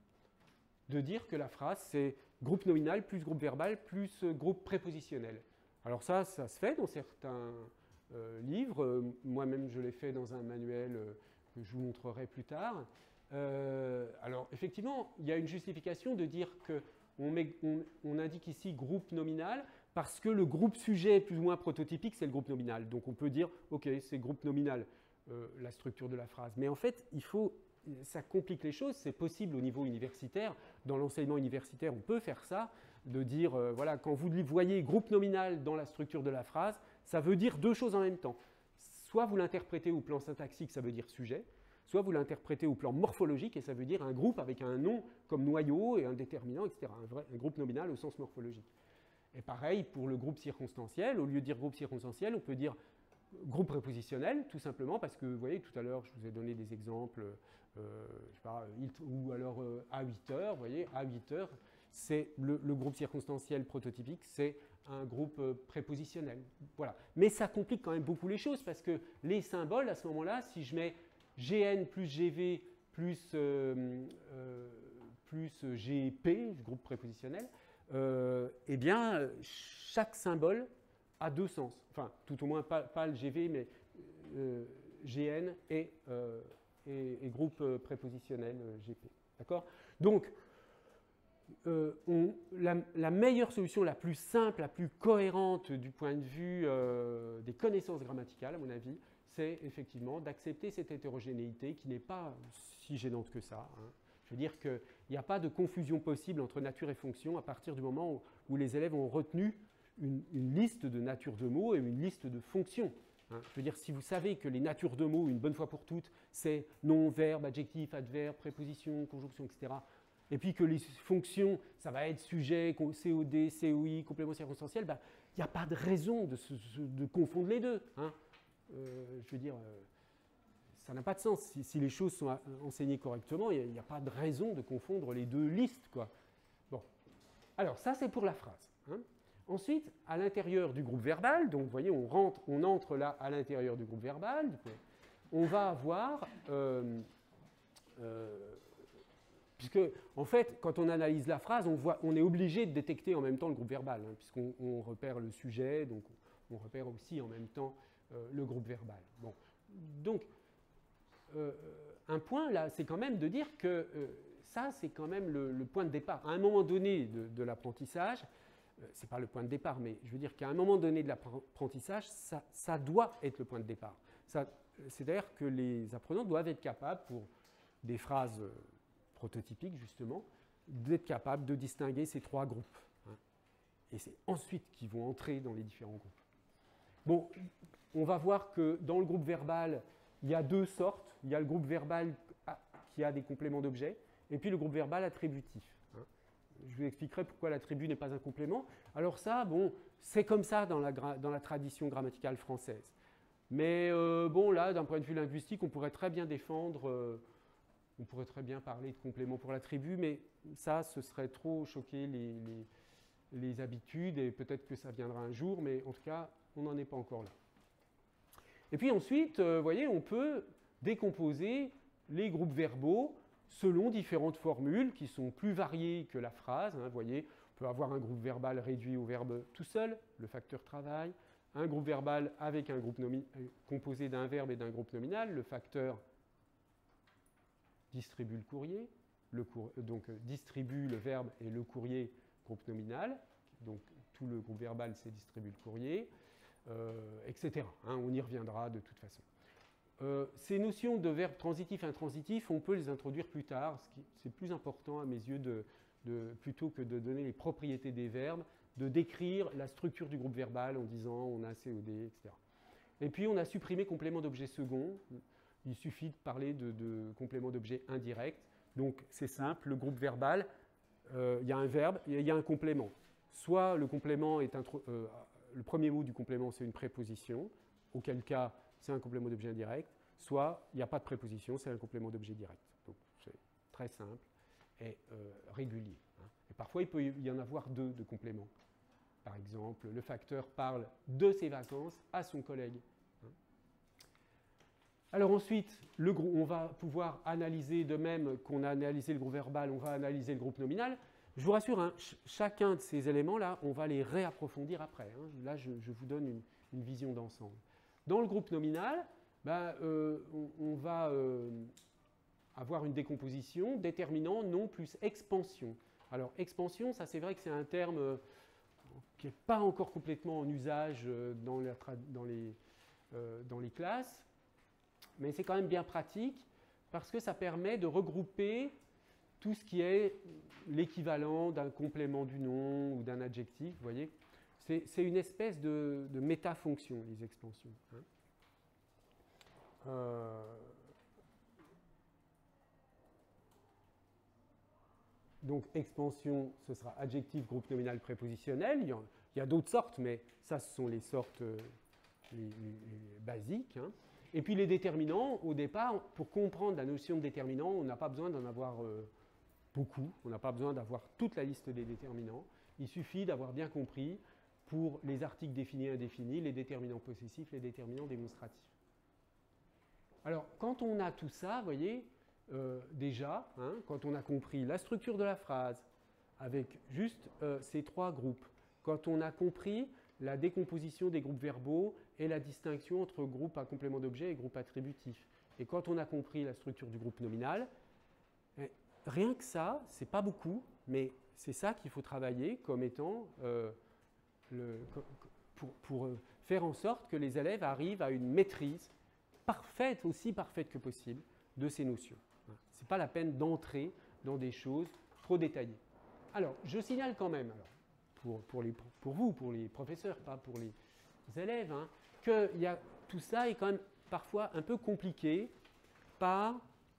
Speaker 1: De dire que la phrase, c'est groupe nominal plus groupe verbal plus groupe prépositionnel. Alors ça, ça se fait dans certains euh, livres. Euh, Moi-même, je l'ai fait dans un manuel euh, que je vous montrerai plus tard. Euh, alors, effectivement, il y a une justification de dire qu'on on, on indique ici groupe nominal parce que le groupe sujet plus ou moins prototypique, c'est le groupe nominal. Donc, on peut dire, OK, c'est groupe nominal, euh, la structure de la phrase. Mais en fait, il faut... ça complique les choses, c'est possible au niveau universitaire. Dans l'enseignement universitaire, on peut faire ça, de dire, euh, voilà, quand vous voyez groupe nominal dans la structure de la phrase, ça veut dire deux choses en même temps. Soit vous l'interprétez au plan syntaxique, ça veut dire sujet, soit vous l'interprétez au plan morphologique, et ça veut dire un groupe avec un nom comme noyau et un déterminant, et cetera. Un, vrai, un groupe nominal au sens morphologique. Et pareil pour le groupe circonstanciel, au lieu de dire groupe circonstanciel, on peut dire groupe prépositionnel, tout simplement parce que, vous voyez, tout à l'heure, je vous ai donné des exemples, euh, je sais pas, ou alors euh, à huit heures, vous voyez, à huit heures, c'est le, le groupe circonstanciel prototypique, c'est un groupe euh, prépositionnel. Voilà. Mais ça complique quand même beaucoup les choses parce que les symboles, à ce moment-là, si je mets G N plus G V plus, euh, euh, plus G P, groupe prépositionnel, euh, eh bien, chaque symbole a deux sens. Enfin, tout au moins pas, pas le G V, mais euh, G N et, euh, et, et groupe prépositionnel euh, G P. D'accord ? Donc, euh, on, la, la meilleure solution, la plus simple, la plus cohérente du point de vue euh, des connaissances grammaticales, à mon avis, c'est effectivement d'accepter cette hétérogénéité qui n'est pas si gênante que ça. Hein. Je veux dire qu'il n'y a pas de confusion possible entre nature et fonction à partir du moment où, où les élèves ont retenu une, une liste de natures de mots et une liste de fonctions. Hein. Je veux dire, si vous savez que les natures de mots, une bonne fois pour toutes, c'est nom, verbe, adjectif, adverbe, préposition, conjonction, et cetera. Et puis que les fonctions, ça va être sujet, C O D, C O I, complément circonstanciel, ben, il n'y a pas de raison de, se, de confondre les deux. Hein. Euh, je veux dire, euh, ça n'a pas de sens. Si, si les choses sont enseignées correctement, il n'y a, a pas de raison de confondre les deux listes, quoi. Bon. Alors, ça, c'est pour la phrase. Hein. Ensuite, à l'intérieur du groupe verbal, donc vous voyez, on, rentre, on entre là à l'intérieur du groupe verbal, on va avoir... Euh, euh, Puisque, en fait, quand on analyse la phrase, on, voit, on est obligé de détecter en même temps le groupe verbal, hein, puisqu'on on repère le sujet, donc on repère aussi en même temps euh, le groupe verbal. Bon. Donc, euh, un point là, c'est quand même de dire que euh, ça, c'est quand même le, le point de départ. À un moment donné de, de l'apprentissage, euh, ce n'est pas le point de départ, mais je veux dire qu'à un moment donné de l'apprentissage, ça, ça doit être le point de départ. C'est-à-dire que les apprenants doivent être capables, pour des phrases... Euh, prototypique, justement, d'être capable de distinguer ces trois groupes. Hein. Et c'est ensuite qu'ils vont entrer dans les différents groupes. Bon, on va voir que dans le groupe verbal, il y a deux sortes. Il y a le groupe verbal qui a des compléments d'objets, et puis le groupe verbal attributif. Hein. Je vous expliquerai pourquoi l'attribut n'est pas un complément. Alors ça, bon, c'est comme ça dans la, dans la tradition grammaticale française. Mais euh, bon, là, d'un point de vue linguistique, on pourrait très bien défendre... Euh, On pourrait très bien parler de complément pour l'attribut, mais ça, ce serait trop choquer les, les, les habitudes, et peut-être que ça viendra un jour, mais en tout cas, on n'en est pas encore là. Et puis ensuite, vous euh, voyez, on peut décomposer les groupes verbaux selon différentes formules qui sont plus variées que la phrase. Hein, vous voyez, on peut avoir un groupe verbal réduit au verbe tout seul, le facteur travail, un groupe verbal avec un groupe composé d'un verbe et d'un groupe nominal, le facteur distribue le courrier, le cour donc euh, distribue le verbe et le courrier, groupe nominal, donc tout le groupe verbal c'est distribue le courrier, euh, et cetera. Hein, on y reviendra de toute façon. Euh, ces notions de verbes transitifs et intransitifs, on peut les introduire plus tard, c'est plus important à mes yeux, de, de, plutôt que de donner les propriétés des verbes, de décrire la structure du groupe verbal en disant on a C O D, et cetera. Et puis on a supprimé complément d'objet second. Il suffit de parler de, de complément d'objet indirect. Donc, c'est simple, le groupe verbal, euh, il y a un verbe et il y a un complément. Soit le complément est intro, euh, le premier mot du complément, c'est une préposition, auquel cas, c'est un complément d'objet indirect, soit il n'y a pas de préposition, c'est un complément d'objet direct. Donc, c'est très simple et euh, régulier. Hein. Et parfois, il peut y en avoir deux de compléments. Par exemple, le facteur parle de ses vacances à son collègue. Alors ensuite, le groupe, on va pouvoir analyser, de même qu'on a analysé le groupe verbal, on va analyser le groupe nominal. Je vous rassure, hein, ch chacun de ces éléments-là, on va les réapprofondir après. Hein. Là, je, je vous donne une, une vision d'ensemble. Dans le groupe nominal, ben, euh, on, on va euh, avoir une décomposition déterminant nom plus expansion. Alors, expansion, ça c'est vrai que c'est un terme euh, qui n'est pas encore complètement en usage euh, dans, la dans, les, euh, dans les classes. Mais c'est quand même bien pratique parce que ça permet de regrouper tout ce qui est l'équivalent d'un complément du nom ou d'un adjectif. Vous voyez, c'est une espèce de, de métafonction, les expansions. Hein. Euh... Donc, expansion, ce sera adjectif, groupe nominal, prépositionnel. Il y, il y a d'autres sortes, mais ça, ce sont les sortes euh, les, les, les basiques. Hein. Et puis les déterminants, au départ, pour comprendre la notion de déterminant, on n'a pas besoin d'en avoir euh, beaucoup, on n'a pas besoin d'avoir toute la liste des déterminants. Il suffit d'avoir bien compris pour les articles définis et indéfinis, les déterminants possessifs, les déterminants démonstratifs. Alors, quand on a tout ça, vous voyez, euh, déjà, hein, quand on a compris la structure de la phrase avec juste euh, ces trois groupes, quand on a compris la décomposition des groupes verbaux et la distinction entre groupe à complément d'objet et groupe attributif. Et quand on a compris la structure du groupe nominal, rien que ça, c'est pas beaucoup, mais c'est ça qu'il faut travailler comme étant euh, le, pour, pour faire en sorte que les élèves arrivent à une maîtrise parfaite, aussi parfaite que possible, de ces notions. Ce n'est pas la peine d'entrer dans des choses trop détaillées. Alors, je signale quand même, alors, pour, pour, les, pour vous, pour les professeurs, pas pour les élèves, hein, que y a, tout ça est quand même parfois un peu compliqué par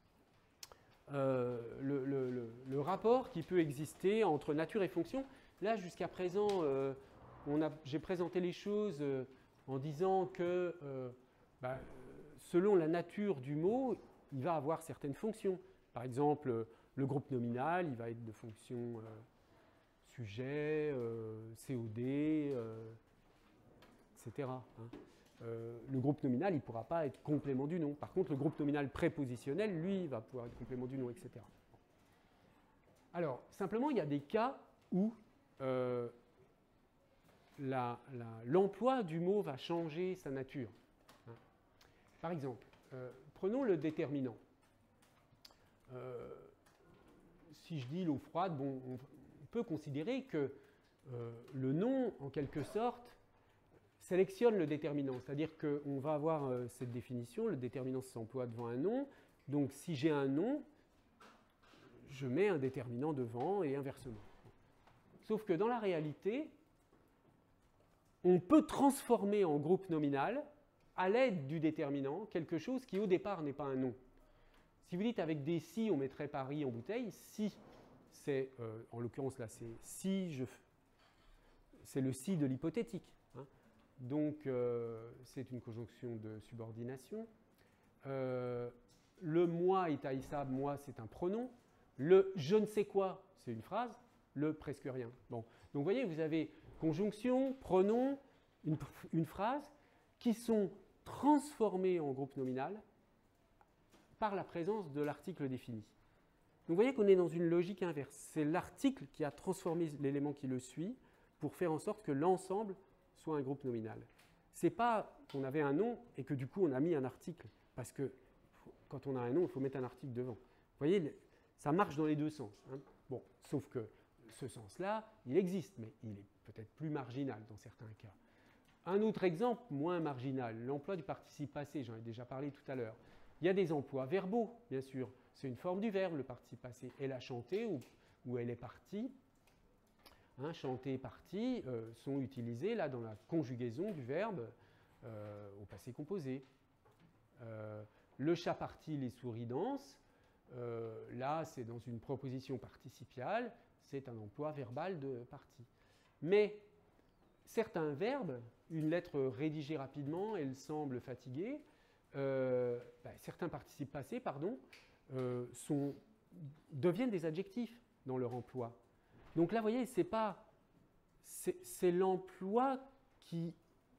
Speaker 1: euh, le, le, le, le rapport qui peut exister entre nature et fonction. Là, jusqu'à présent, euh, j'ai présenté les choses euh, en disant que euh, bah, selon la nature du mot, il va avoir certaines fonctions. Par exemple, le groupe nominal, il va être de fonction euh, sujet, euh, C O D, euh, et cetera. Hein. Euh, le groupe nominal, il ne pourra pas être complément du nom. Par contre, le groupe nominal prépositionnel, lui, va pouvoir être complément du nom, et cetera. Alors, simplement, il y a des cas où euh, l'emploi du mot va changer sa nature. Hein. Par exemple, euh, prenons le déterminant. Euh, si je dis l'eau froide, bon, on, on peut considérer que euh, le nom, en quelque sorte, sélectionne le déterminant. C'est-à-dire qu'on va avoir euh, cette définition, le déterminant s'emploie devant un nom. Donc si j'ai un nom, je mets un déterminant devant et inversement. Sauf que dans la réalité, on peut transformer en groupe nominal, à l'aide du déterminant, quelque chose qui au départ n'est pas un nom. Si vous dites avec des si, on mettrait Paris en bouteille, si, c'est, euh, en l'occurrence là, c'est si, je, c'est le si de l'hypothétique. Hein. Donc, euh, c'est une conjonction de subordination. Euh, le moi est haïssable, moi c'est un pronom. Le je ne sais quoi, c'est une phrase. Le presque rien. Bon. Donc, vous voyez, vous avez conjonction, pronom, une, une phrase qui sont transformées en groupe nominal par la présence de l'article défini. Donc, vous voyez qu'on est dans une logique inverse. C'est l'article qui a transformé l'élément qui le suit pour faire en sorte que l'ensemble soit un groupe nominal. Ce n'est pas qu'on avait un nom et que du coup on a mis un article, parce que quand on a un nom, il faut mettre un article devant. Vous voyez, ça marche dans les deux sens. Hein. Bon, sauf que ce sens-là, il existe, mais il est peut-être plus marginal dans certains cas. Un autre exemple, moins marginal, l'emploi du participe passé, j'en ai déjà parlé tout à l'heure. Il y a des emplois verbaux, bien sûr. C'est une forme du verbe, le participe passé. Elle a chanté ou, ou elle est partie. Hein, chanter et partie euh, sont utilisés là dans la conjugaison du verbe euh, au passé composé. Euh, le chat partit, les souris dansent. Euh, là, c'est dans une proposition participiale. C'est un emploi verbal de partie. Mais certains verbes, une lettre rédigée rapidement, elle semble fatiguée, euh, ben, certains participes passés, pardon, euh, sont, deviennent des adjectifs dans leur emploi. Donc là, vous voyez, c'est pas, c'est l'emploi qui,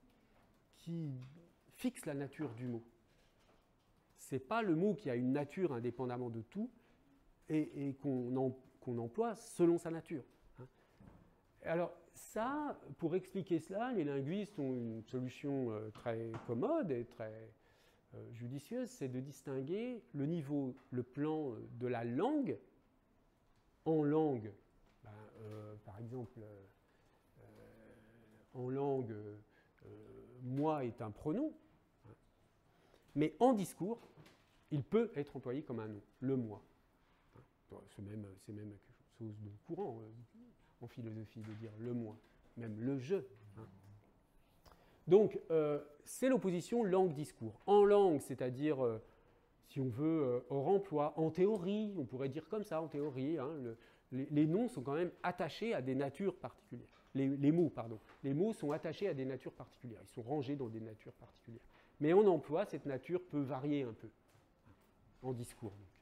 Speaker 1: qui fixe la nature du mot. Ce n'est pas le mot qui a une nature indépendamment de tout et, et qu'on qu'on emploie selon sa nature. Hein. Alors ça, pour expliquer cela, les linguistes ont une solution euh, très commode et très euh, judicieuse, c'est de distinguer le niveau, le plan de la langue. En langue, ben, euh, par exemple, euh, en langue, euh, moi est un pronom, hein. Mais en discours, il peut être employé comme un nom, le moi. C'est même, c'est même quelque chose de courant euh, en philosophie de dire le moi, même le je. Hein. Donc, euh, c'est l'opposition langue-discours. En langue, c'est-à-dire, euh, si on veut, euh, hors emploi, en théorie, on pourrait dire comme ça, en théorie, hein, le, les, les noms sont quand même attachés à des natures particulières. Les, les mots, pardon. Les mots sont attachés à des natures particulières. Ils sont rangés dans des natures particulières. Mais en emploi, cette nature peut varier un peu, en discours. Donc.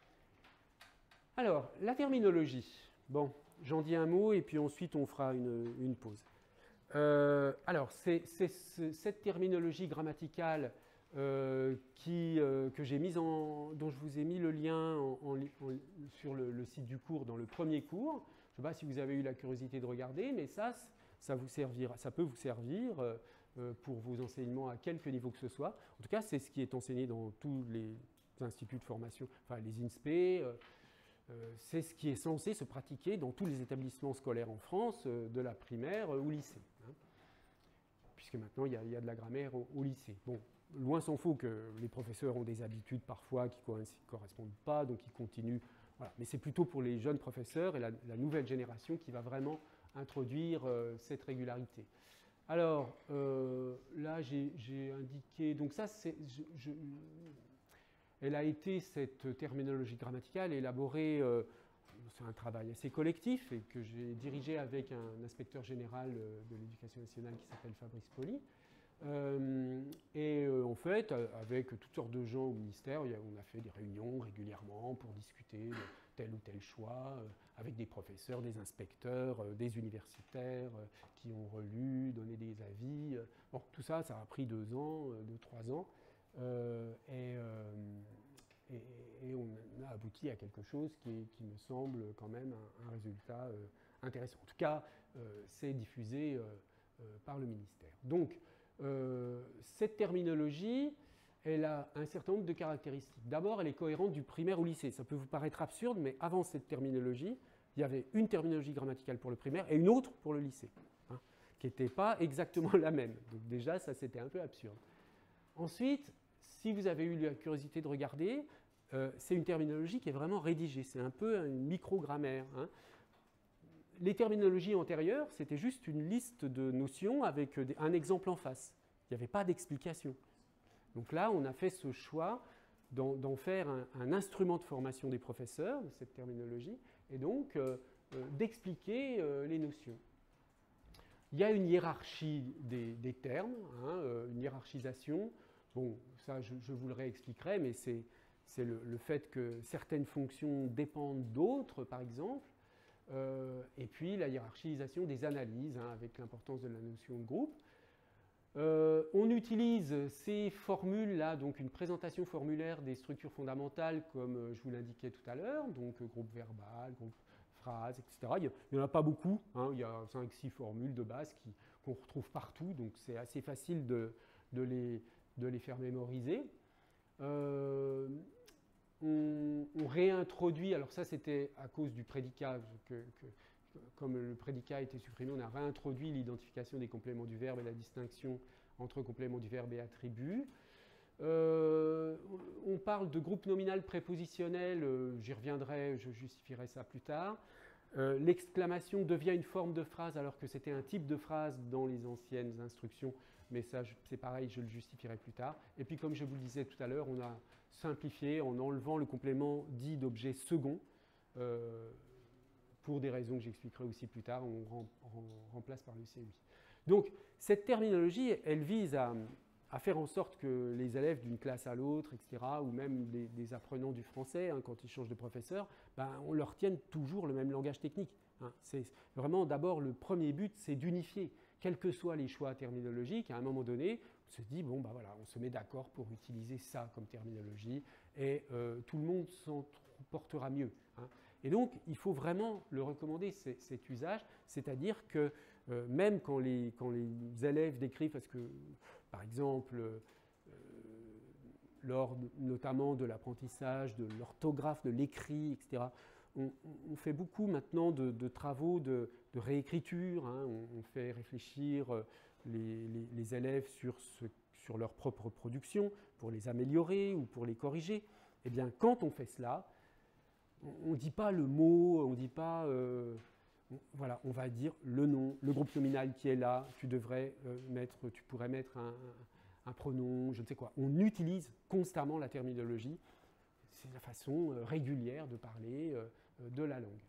Speaker 1: Alors, la terminologie. Bon, j'en dis un mot et puis ensuite on fera une, une pause. Euh, alors, c'est cette terminologie grammaticale euh, qui, euh, que j'ai mise en, dont je vous ai mis le lien en, en, en, sur le, le site du cours dans le premier cours. Je ne sais pas si vous avez eu la curiosité de regarder, mais ça, ça, vous servira, ça peut vous servir euh, pour vos enseignements à quelque niveau que ce soit. En tout cas, c'est ce qui est enseigné dans tous les instituts de formation, enfin les I N S P E. Euh, Euh, c'est ce qui est censé se pratiquer dans tous les établissements scolaires en France, euh, de la primaire euh, au lycée. Hein. puisque maintenant il y a, il y a de la grammaire au, au lycée. Bon, loin s'en faut que les professeurs ont des habitudes parfois qui ne correspondent pas, donc ils continuent. Voilà. Mais c'est plutôt pour les jeunes professeurs et la, la nouvelle génération qui va vraiment introduire euh, cette régularité. Alors, euh, là, j'ai indiqué, donc ça, c'est, je, je, elle a été, cette terminologie grammaticale, élaborée, euh, c'est un travail assez collectif, et que j'ai dirigé avec un inspecteur général de l'Éducation nationale qui s'appelle Fabrice Poli. Euh, et euh, en fait, avec toutes sortes de gens au ministère, on a fait des réunions régulièrement pour discuter de tel ou tel choix, euh, avec des professeurs, des inspecteurs, euh, des universitaires euh, qui ont relu, donné des avis. Bon, tout ça, ça a pris deux ans, euh, deux, trois ans. Euh, et, euh, et, et on a abouti à quelque chose qui, qui me semble quand même un, un résultat euh, intéressant. En tout cas, euh, c'est diffusé euh, euh, par le ministère. Donc, Euh, cette terminologie, elle a un certain nombre de caractéristiques. D'abord, elle est cohérente du primaire au lycée. Ça peut vous paraître absurde, mais avant cette terminologie, il y avait une terminologie grammaticale pour le primaire et une autre pour le lycée, hein, qui n'était pas exactement la même. Donc déjà, ça, c'était un peu absurde. Ensuite, si vous avez eu la curiosité de regarder, euh, c'est une terminologie qui est vraiment rédigée. C'est un peu une micro-grammaire, hein. Les terminologies antérieures, c'était juste une liste de notions avec un exemple en face. Il n'y avait pas d'explication. Donc là, on a fait ce choix d'en faire un, un instrument de formation des professeurs, de cette terminologie, et donc euh, euh, d'expliquer euh, les notions. Il y a une hiérarchie des, des termes, hein, euh, une hiérarchisation. Bon, ça, je, je vous le réexpliquerai, mais c'est le, le fait que certaines fonctions dépendent d'autres, par exemple. Euh, et puis la hiérarchisation des analyses, hein, avec l'importance de la notion de groupe. Euh, on utilise ces formules-là, donc une présentation formulaire des structures fondamentales, comme je vous l'indiquais tout à l'heure, donc groupe verbal, groupe phrase, et cetera. Il n'y en a pas beaucoup, hein, il y a cinq six formules de base qu'on retrouve partout, donc c'est assez facile de, de, les, de les faire mémoriser. Euh, On, on réintroduit, alors ça c'était à cause du prédicat, que, que, comme le prédicat a été supprimé, on a réintroduit l'identification des compléments du verbe et la distinction entre compléments du verbe et attributs. Euh, on parle de groupe nominal prépositionnel, euh, j'y reviendrai, je justifierai ça plus tard. Euh, L'exclamation devient une forme de phrase alors que c'était un type de phrase dans les anciennes instructions, mais ça c'est pareil, je le justifierai plus tard. Et puis comme je vous le disais tout à l'heure, on a simplifié en enlevant le complément dit d'objet second, euh, pour des raisons que j'expliquerai aussi plus tard, on rem, rem, remplace par le C U I. Donc cette terminologie, elle vise à, à faire en sorte que les élèves d'une classe à l'autre, et cetera, ou même des, des apprenants du français, hein, quand ils changent de professeur, ben, on leur tienne toujours le même langage technique. Hein. C'est vraiment d'abord le premier but, c'est d'unifier. Quels que soient les choix terminologiques, à un moment donné, on se dit, bon, ben voilà, on se met d'accord pour utiliser ça comme terminologie et euh, tout le monde s'en portera mieux. Hein. Et donc, il faut vraiment le recommander, cet usage, c'est-à-dire que euh, même quand les, quand les élèves décrivent, parce que, par exemple, euh, lors de, notamment de l'apprentissage, de l'orthographe, de l'écrit, et cetera, on, on fait beaucoup maintenant de, de travaux de, de réécriture, hein, on, on fait réfléchir les, les, les élèves sur, ce, sur leur propre production pour les améliorer ou pour les corriger. Eh bien, quand on fait cela, on ne dit pas le mot, on ne dit pas, euh, on, voilà, on va dire le nom, le groupe nominal qui est là, tu devrais euh, mettre, tu pourrais mettre un, un, un pronom, je ne sais quoi. On utilise constamment la terminologie, c'est la façon euh, régulière de parler euh, de la langue.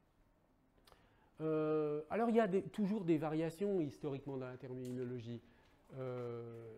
Speaker 1: Euh, alors il y a des, toujours des variations historiquement dans la terminologie, euh,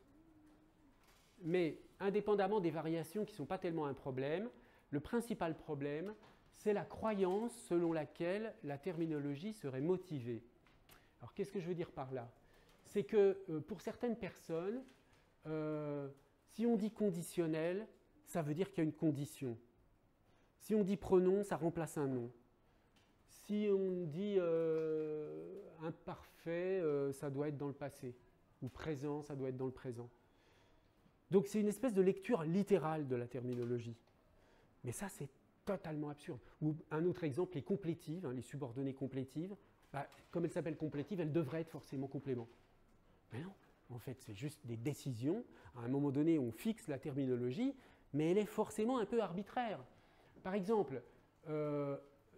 Speaker 1: mais indépendamment des variations qui ne sont pas tellement un problème, le principal problème, c'est la croyance selon laquelle la terminologie serait motivée. Alors, qu'est-ce que je veux dire par là? C'est que euh, pour certaines personnes, euh, si on dit conditionnel, ça veut dire qu'il y a une condition. Si on dit pronom, ça remplace un nom. Si on dit euh, imparfait, euh, ça doit être dans le passé. Ou présent, ça doit être dans le présent. Donc, c'est une espèce de lecture littérale de la terminologie. Mais ça, c'est totalement absurde. Ou un autre exemple, les complétives, hein, les subordonnées complétives, bah, comme elles s'appellent complétives, elles devraient être forcément compléments. Mais non, en fait, c'est juste des décisions. À un moment donné, on fixe la terminologie, mais elle est forcément un peu arbitraire. Par exemple, euh,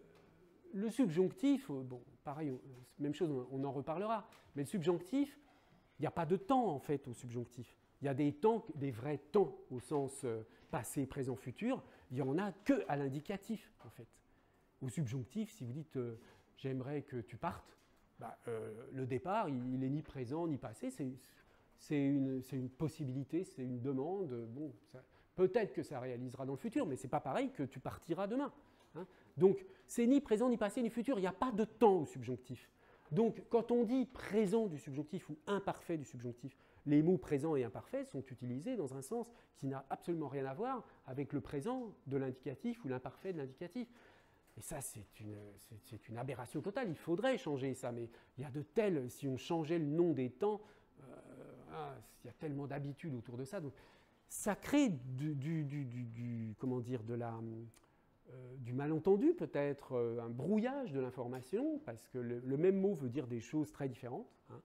Speaker 1: le subjonctif, bon, pareil, même chose, on en reparlera, mais le subjonctif, il n'y a pas de temps, en fait, au subjonctif. Il y a des temps, des vrais temps, au sens euh, passé, présent, futur. Il n'y en a que à l'indicatif, en fait. Au subjonctif, si vous dites euh, « j'aimerais que tu partes », bah, euh, le départ, il n'est ni présent ni passé, c'est une, une possibilité, c'est une demande. Bon, peut-être que ça réalisera dans le futur, mais ce n'est pas pareil que tu partiras demain. Hein. Donc, c'est ni présent, ni passé, ni futur. Il n'y a pas de temps au subjonctif. Donc, quand on dit présent du subjonctif ou imparfait du subjonctif, les mots présent et imparfait sont utilisés dans un sens qui n'a absolument rien à voir avec le présent de l'indicatif ou l'imparfait de l'indicatif. Et ça, c'est une, c'est une aberration totale. Il faudrait changer ça, mais il y a de tels, si on changeait le nom des temps, euh, ah, il y a tellement d'habitudes autour de ça. Donc, ça crée du, du, du, du, du comment dire, de la, euh, du malentendu peut-être, euh, un brouillage de l'information, parce que le, le même mot veut dire des choses très différentes, hein,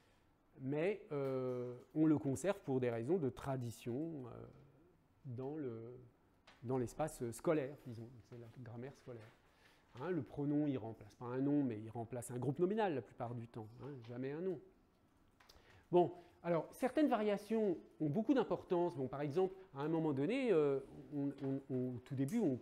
Speaker 1: mais euh, on le conserve pour des raisons de tradition euh, dans le, dans l'espace scolaire, disons, c'est la grammaire scolaire. Hein, le pronom, il ne remplace pas un nom, mais il remplace un groupe nominal la plupart du temps, hein, jamais un nom. Bon, alors, certaines variations ont beaucoup d'importance. Bon, par exemple, à un moment donné, euh, on, on, on, au tout début on,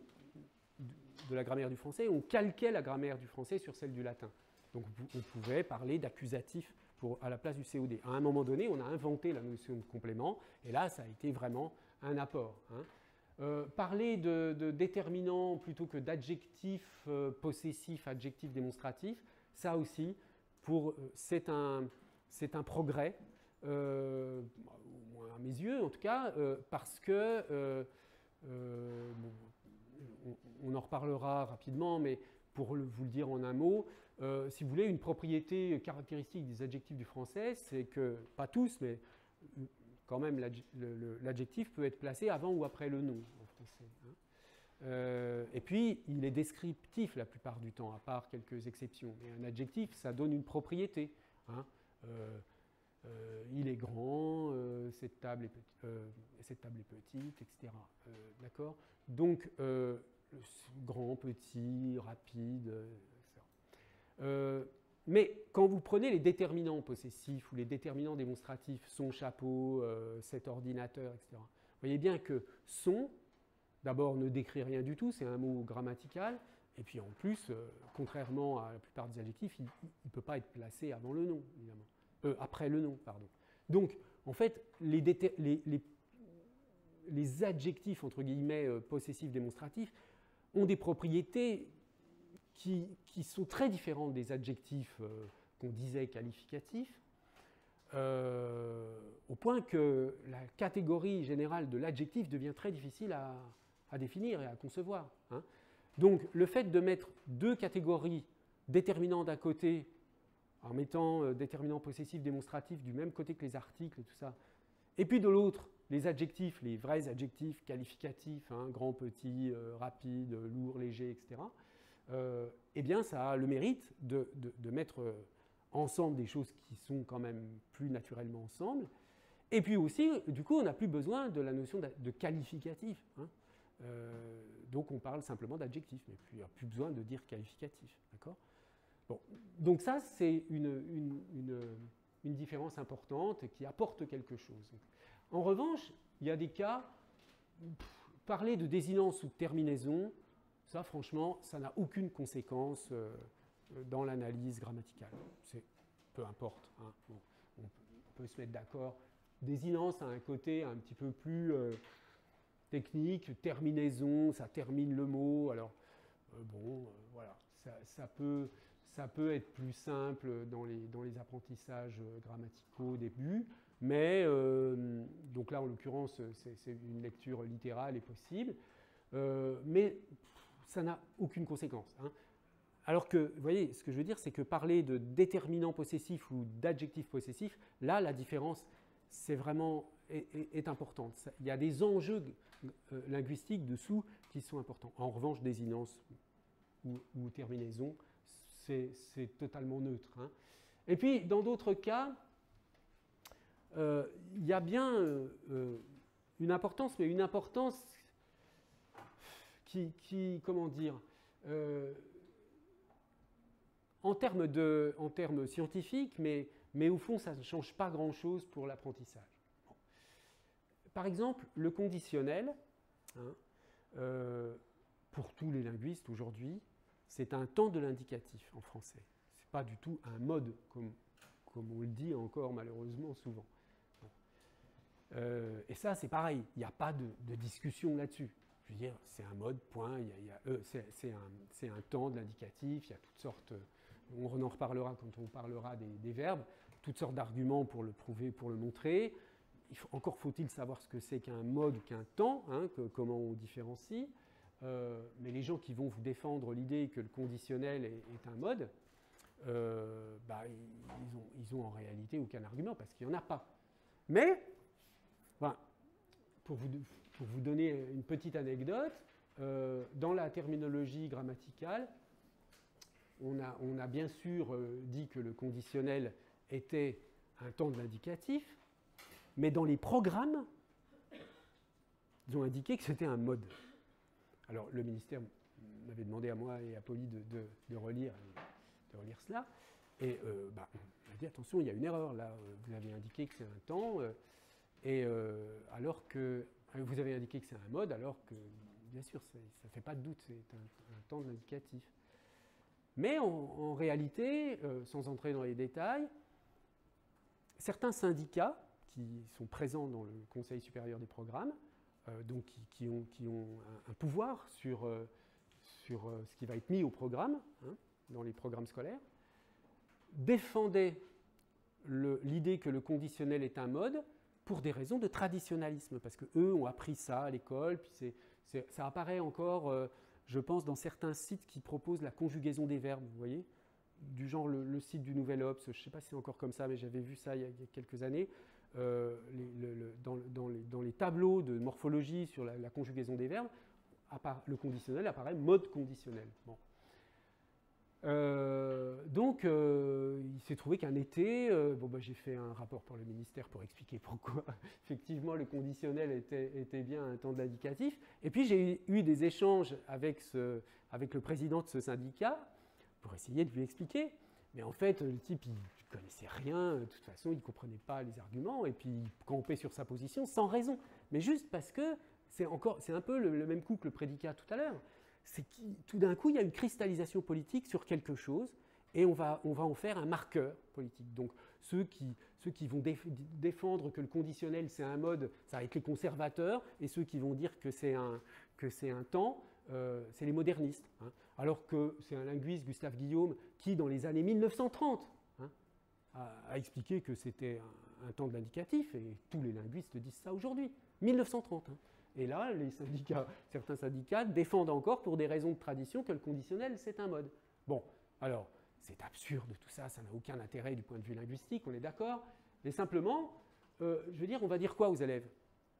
Speaker 1: de la grammaire du français, on calquait la grammaire du français sur celle du latin. Donc, on pouvait parler d'accusatif à la place du C O D. À un moment donné, on a inventé la notion de complément, et là, ça a été vraiment un apport. Hein. Euh, parler de, de déterminant plutôt que d'adjectif euh, possessif, adjectif démonstratif, ça aussi, pour, euh, c'est un, c'est un progrès, euh, au moins à mes yeux en tout cas, euh, parce que, euh, euh, bon, on, on en reparlera rapidement, mais pour le, vous le dire en un mot, euh, si vous voulez, une propriété caractéristique des adjectifs du français, c'est que, pas tous, mais quand même, l'adjectif peut être placé avant ou après le nom en français. Hein. Euh, et puis, il est descriptif la plupart du temps, à part quelques exceptions. Mais un adjectif, ça donne une propriété. Hein. Euh, euh, il est grand, euh, cette, table est petit, euh, cette table est petite, et cetera. Euh, D'accord ? Donc, euh, grand, petit, rapide, et cetera. Euh, Mais quand vous prenez les déterminants possessifs ou les déterminants démonstratifs, son chapeau, euh, cet ordinateur, et cetera, vous voyez bien que son, d'abord, ne décrit rien du tout, c'est un mot grammatical, et puis en plus, euh, contrairement à la plupart des adjectifs, il ne peut pas être placé avant le nom, évidemment. Euh, après le nom, pardon. Donc, en fait, les, les, les, les adjectifs, entre guillemets, euh, possessifs démonstratifs, ont des propriétés Qui, qui sont très différentes des adjectifs euh, qu'on disait qualificatifs, euh, au point que la catégorie générale de l'adjectif devient très difficile à, à définir et à concevoir. Hein. Donc, le fait de mettre deux catégories déterminants d'un côté, en mettant euh, déterminants possessifs démonstratifs du même côté que les articles et tout ça, et puis de l'autre, les adjectifs, les vrais adjectifs qualificatifs, hein, grand, petit, euh, rapide, lourd, léger, et cetera, Euh, eh bien, ça a le mérite de, de, de mettre ensemble des choses qui sont quand même plus naturellement ensemble. Et puis aussi, du coup, on n'a plus besoin de la notion de, de qualificatif. Hein. Euh, donc, on parle simplement d'adjectif, mais il n'y a plus besoin de dire qualificatif. D'accord ? Bon. Donc ça, c'est une, une, une, une différence importante qui apporte quelque chose. En revanche, il y a des cas, pff, parler de désinence ou de terminaison, ça, franchement, ça n'a aucune conséquence euh, dans l'analyse grammaticale. C'est, peu importe. Hein. Bon, on, peut, on peut se mettre d'accord. Désinence a un côté un petit peu plus euh, technique. Terminaison, ça termine le mot. Alors, euh, bon, euh, voilà. Ça, ça, peut, ça peut être plus simple dans les, dans les apprentissages grammaticaux au début. Mais, euh, donc là, en l'occurrence, c'est, c'est une lecture littérale est possible. Euh, mais ça n'a aucune conséquence. Hein. Alors que, vous voyez, ce que je veux dire, c'est que parler de déterminant possessif ou d'adjectif possessif, là, la différence, c'est vraiment, est, est, est importante. Ça, il y a des enjeux euh, linguistiques dessous qui sont importants. En revanche, désinence ou, ou terminaison, c'est, c'est totalement neutre. Hein. Et puis, dans d'autres cas, euh, il y a bien euh, euh, une importance, mais une importance qui, qui comment dire, euh, en termes, de, en termes scientifiques, mais, mais au fond, ça ne change pas grand-chose pour l'apprentissage. Bon. Par exemple, le conditionnel, hein, euh, pour tous les linguistes aujourd'hui, c'est un temps de l'indicatif en français. Ce n'est pas du tout un mode, comme, comme on le dit encore malheureusement souvent. Bon. Euh, et ça, c'est pareil, il n'y a pas de, de discussion là-dessus. Je veux dire, c'est un mode, point, il y a, il y a, euh, c'est un, un temps de l'indicatif, il y a toutes sortes, on en reparlera quand on parlera des, des verbes, toutes sortes d'arguments pour le prouver, pour le montrer. Il faut, encore faut-il savoir ce que c'est qu'un mode ou qu'un temps, hein, que, comment on différencie. Euh, mais les gens qui vont vous défendre l'idée que le conditionnel est, est un mode, euh, bah, ils, ont, ils ont en réalité aucun argument parce qu'il n'y en a pas. Mais, enfin, pour, vous, pour vous donner une petite anecdote, euh, dans la terminologie grammaticale, on a, on a bien sûr euh, dit que le conditionnel était un temps de l'indicatif, mais dans les programmes, ils ont indiqué que c'était un mode. Alors, le ministère m'avait demandé à moi et à Polly de, de, de, relire, de relire cela. Et euh, bah, on a dit, attention, il y a une erreur là. Vous avez indiqué que c'est un temps, euh, et euh, alors que vous avez indiqué que c'est un mode, alors que, bien sûr, ça ne fait pas de doute, c'est un, un temps de l'indicatif. Mais en, en réalité, euh, sans entrer dans les détails, certains syndicats qui sont présents dans le Conseil supérieur des programmes, Euh, donc qui, qui, ont, qui ont un, un pouvoir sur, euh, sur euh, ce qui va être mis au programme, hein, dans les programmes scolaires, défendaient l'idée que le conditionnel est un mode pour des raisons de traditionnalisme, parce qu'eux ont appris ça à l'école, puis c'est, c'est, ça apparaît encore, euh, je pense, dans certains sites qui proposent la conjugaison des verbes, vous voyez, du genre le, le site du Nouvel Obs, je ne sais pas si c'est encore comme ça, mais j'avais vu ça il y a, il y a quelques années. Euh, les, le, le, dans, dans, les, dans les tableaux de morphologie sur la, la conjugaison des verbes, appara, le conditionnel apparaît mode conditionnel. Bon. Euh, donc, euh, il s'est trouvé qu'un été, euh, bon, bah, j'ai fait un rapport pour le ministère pour expliquer pourquoi, effectivement, le conditionnel était, était bien un temps de l'indicatif. Et puis, j'ai eu des échanges avec, ce, avec le président de ce syndicat pour essayer de lui expliquer. Mais en fait, le type, il ne connaissait rien, de toute façon, il ne comprenait pas les arguments, et puis il campait sur sa position sans raison. Mais juste parce que c'est encore, c'est un peu le, le même coup que le prédicat tout à l'heure. C'est que tout d'un coup, il y a une cristallisation politique sur quelque chose, et on va, on va en faire un marqueur politique. Donc, ceux qui, ceux qui vont déf, défendre que le conditionnel, c'est un mode, ça va être les conservateurs, et ceux qui vont dire que c'est un, que c'est un temps, euh, c'est les modernistes. Hein. Alors que c'est un linguiste, Gustave Guillaume, qui, dans les années mille neuf cent trente, hein, a, a expliqué que c'était un, un temps de l'indicatif, et tous les linguistes disent ça aujourd'hui, mille neuf cent trente. Hein. Et là, les syndicats, certains syndicats défendent encore, pour des raisons de tradition, que le conditionnel, c'est un mode. Bon, alors, c'est absurde tout ça, ça n'a aucun intérêt du point de vue linguistique, on est d'accord, mais simplement, euh, je veux dire, on va dire quoi aux élèves?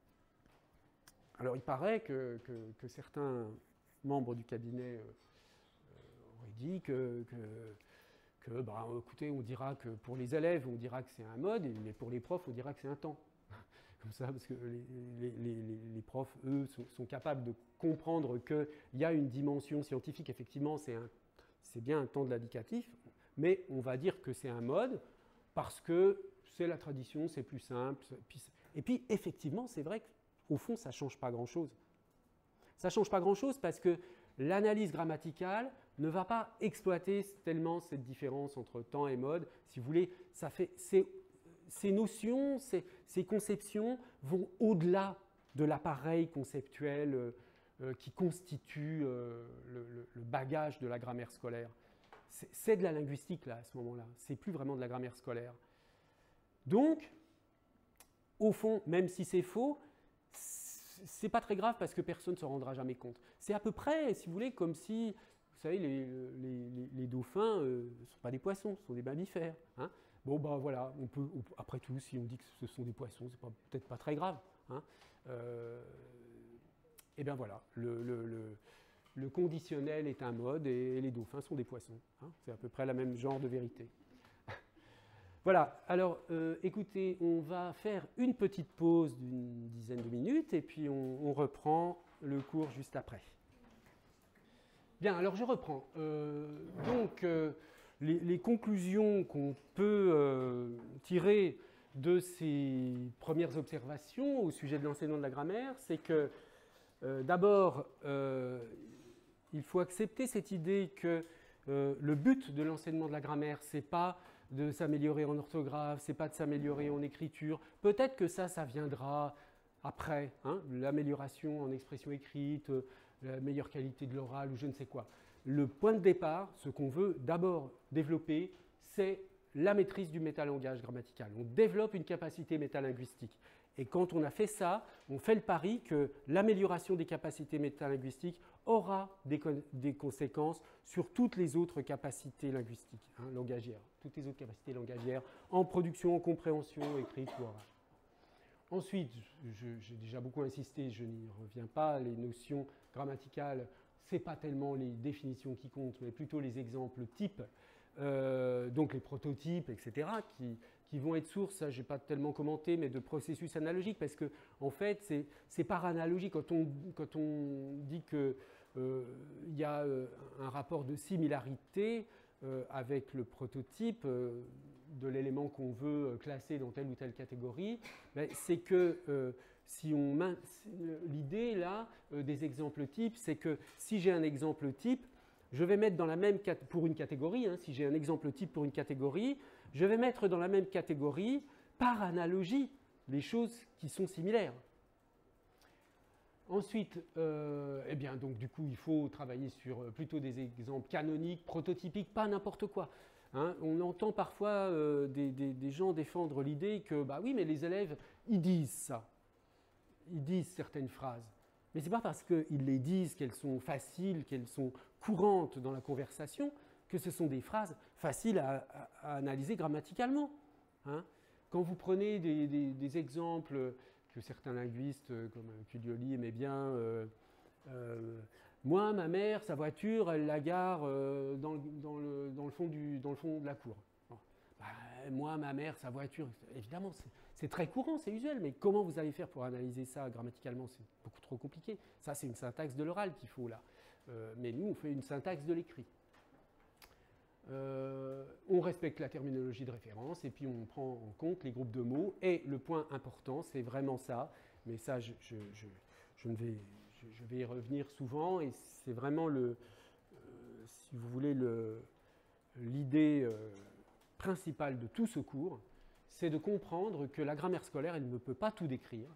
Speaker 1: Alors, il paraît que, que, que certains membres du cabinet euh, auraient dit que, que, que bah, écoutez, on dira que pour les élèves, on dira que c'est un mode, mais pour les profs, on dira que c'est un temps. Comme ça, parce que les, les, les, les profs, eux, sont, sont capables de comprendre qu'il y a une dimension scientifique, effectivement, c'est, un, c'est bien un temps de l'indicatif, mais on va dire que c'est un mode parce que c'est la tradition, c'est plus simple. Et puis, effectivement, c'est vrai qu'au fond, ça ne change pas grand-chose. Ça ne change pas grand-chose parce que l'analyse grammaticale ne va pas exploiter tellement cette différence entre temps et mode. Si vous voulez, ça fait, c'est, ces notions, ces, ces conceptions vont au-delà de l'appareil conceptuel euh, euh, qui constitue euh, le, le, le bagage de la grammaire scolaire. C'est, c'est de la linguistique là, à ce moment-là. C'est plus vraiment de la grammaire scolaire. Donc, au fond, même si c'est faux, c'est pas très grave parce que personne ne se rendra jamais compte. C'est à peu près, si vous voulez, comme si, vous savez, les, les, les, les dauphins ne euh, sont pas des poissons, ce sont des mammifères. Hein. Bon, ben voilà, on peut, on, après tout, si on dit que ce sont des poissons, c'est peut-être pas très grave. Hein. Euh, et bien voilà, le, le, le, le conditionnel est un mode et les dauphins sont des poissons. Hein. C'est à peu près le même genre de vérité. Voilà, alors euh, écoutez, on va faire une petite pause d'une dizaine de minutes et puis on, on reprend le cours juste après. Bien, alors je reprends. Euh, donc, euh, les, les conclusions qu'on peut euh, tirer de ces premières observations au sujet de l'enseignement de la grammaire, c'est que euh, d'abord, euh, il faut accepter cette idée que euh, le but de l'enseignement de la grammaire, c'est pas de s'améliorer en orthographe, c'est pas de s'améliorer en écriture. Peut-être que ça, ça viendra après, hein, l'amélioration en expression écrite, la meilleure qualité de l'oral ou je ne sais quoi. Le point de départ, ce qu'on veut d'abord développer, c'est la maîtrise du métalangage grammatical. On développe une capacité métalinguistique. Et quand on a fait ça, on fait le pari que l'amélioration des capacités métalinguistiques aura des, des conséquences sur toutes les autres capacités linguistiques, hein, langagières, toutes les autres capacités langagières en production, en compréhension, écrite ou orale. Ensuite, j'ai déjà beaucoup insisté, je n'y reviens pas, les notions grammaticales, ce n'est pas tellement les définitions qui comptent, mais plutôt les exemples types, euh, donc les prototypes, et cetera, qui, qui vont être source, ça je n'ai pas tellement commenté, mais de processus analogiques, parce que en fait, c'est par analogie. Quand on, quand on dit qu'il euh, y a euh, un rapport de similarité euh, avec le prototype, euh, de l'élément qu'on veut classer dans telle ou telle catégorie, ben, c'est que euh, si on l'idée là euh, des exemples types, c'est que si j'ai un exemple type, je vais mettre dans la même pour une catégorie, hein, si j'ai un exemple type pour une catégorie, je vais mettre dans la même catégorie, par analogie, les choses qui sont similaires. Ensuite, euh, eh bien, donc, du coup, il faut travailler sur euh, plutôt des exemples canoniques, prototypiques, pas n'importe quoi. Hein, on entend parfois euh, des, des, des gens défendre l'idée que, bah oui, mais les élèves, ils disent ça. Ils disent certaines phrases. Mais ce n'est pas parce qu'ils les disent qu'elles sont faciles, qu'elles sont courantes dans la conversation, que ce sont des phrases faciles à, à, à analyser grammaticalement. Hein. Quand vous prenez des, des, des exemples que certains linguistes, comme Cuglioli, aimaient bien, euh, euh, moi, ma mère, sa voiture, elle la gare euh, dans, dans, le, dans, le fond du, dans le fond de la cour. Bon. Bah, moi, ma mère, sa voiture, évidemment, c'est très courant, c'est usuel, mais comment vous allez faire pour analyser ça grammaticalement? C'est beaucoup trop compliqué. Ça, c'est une syntaxe de l'oral qu'il faut là. Euh, mais nous, on fait une syntaxe de l'écrit. Euh, on respecte la terminologie de référence et puis on prend en compte les groupes de mots. Et le point important, c'est vraiment ça, mais ça, je, je, je, je, ne vais, je, je vais y revenir souvent, et c'est vraiment, le, euh, si vous voulez, l'idée euh, principale de tout ce cours, c'est de comprendre que la grammaire scolaire, elle ne peut pas tout décrire,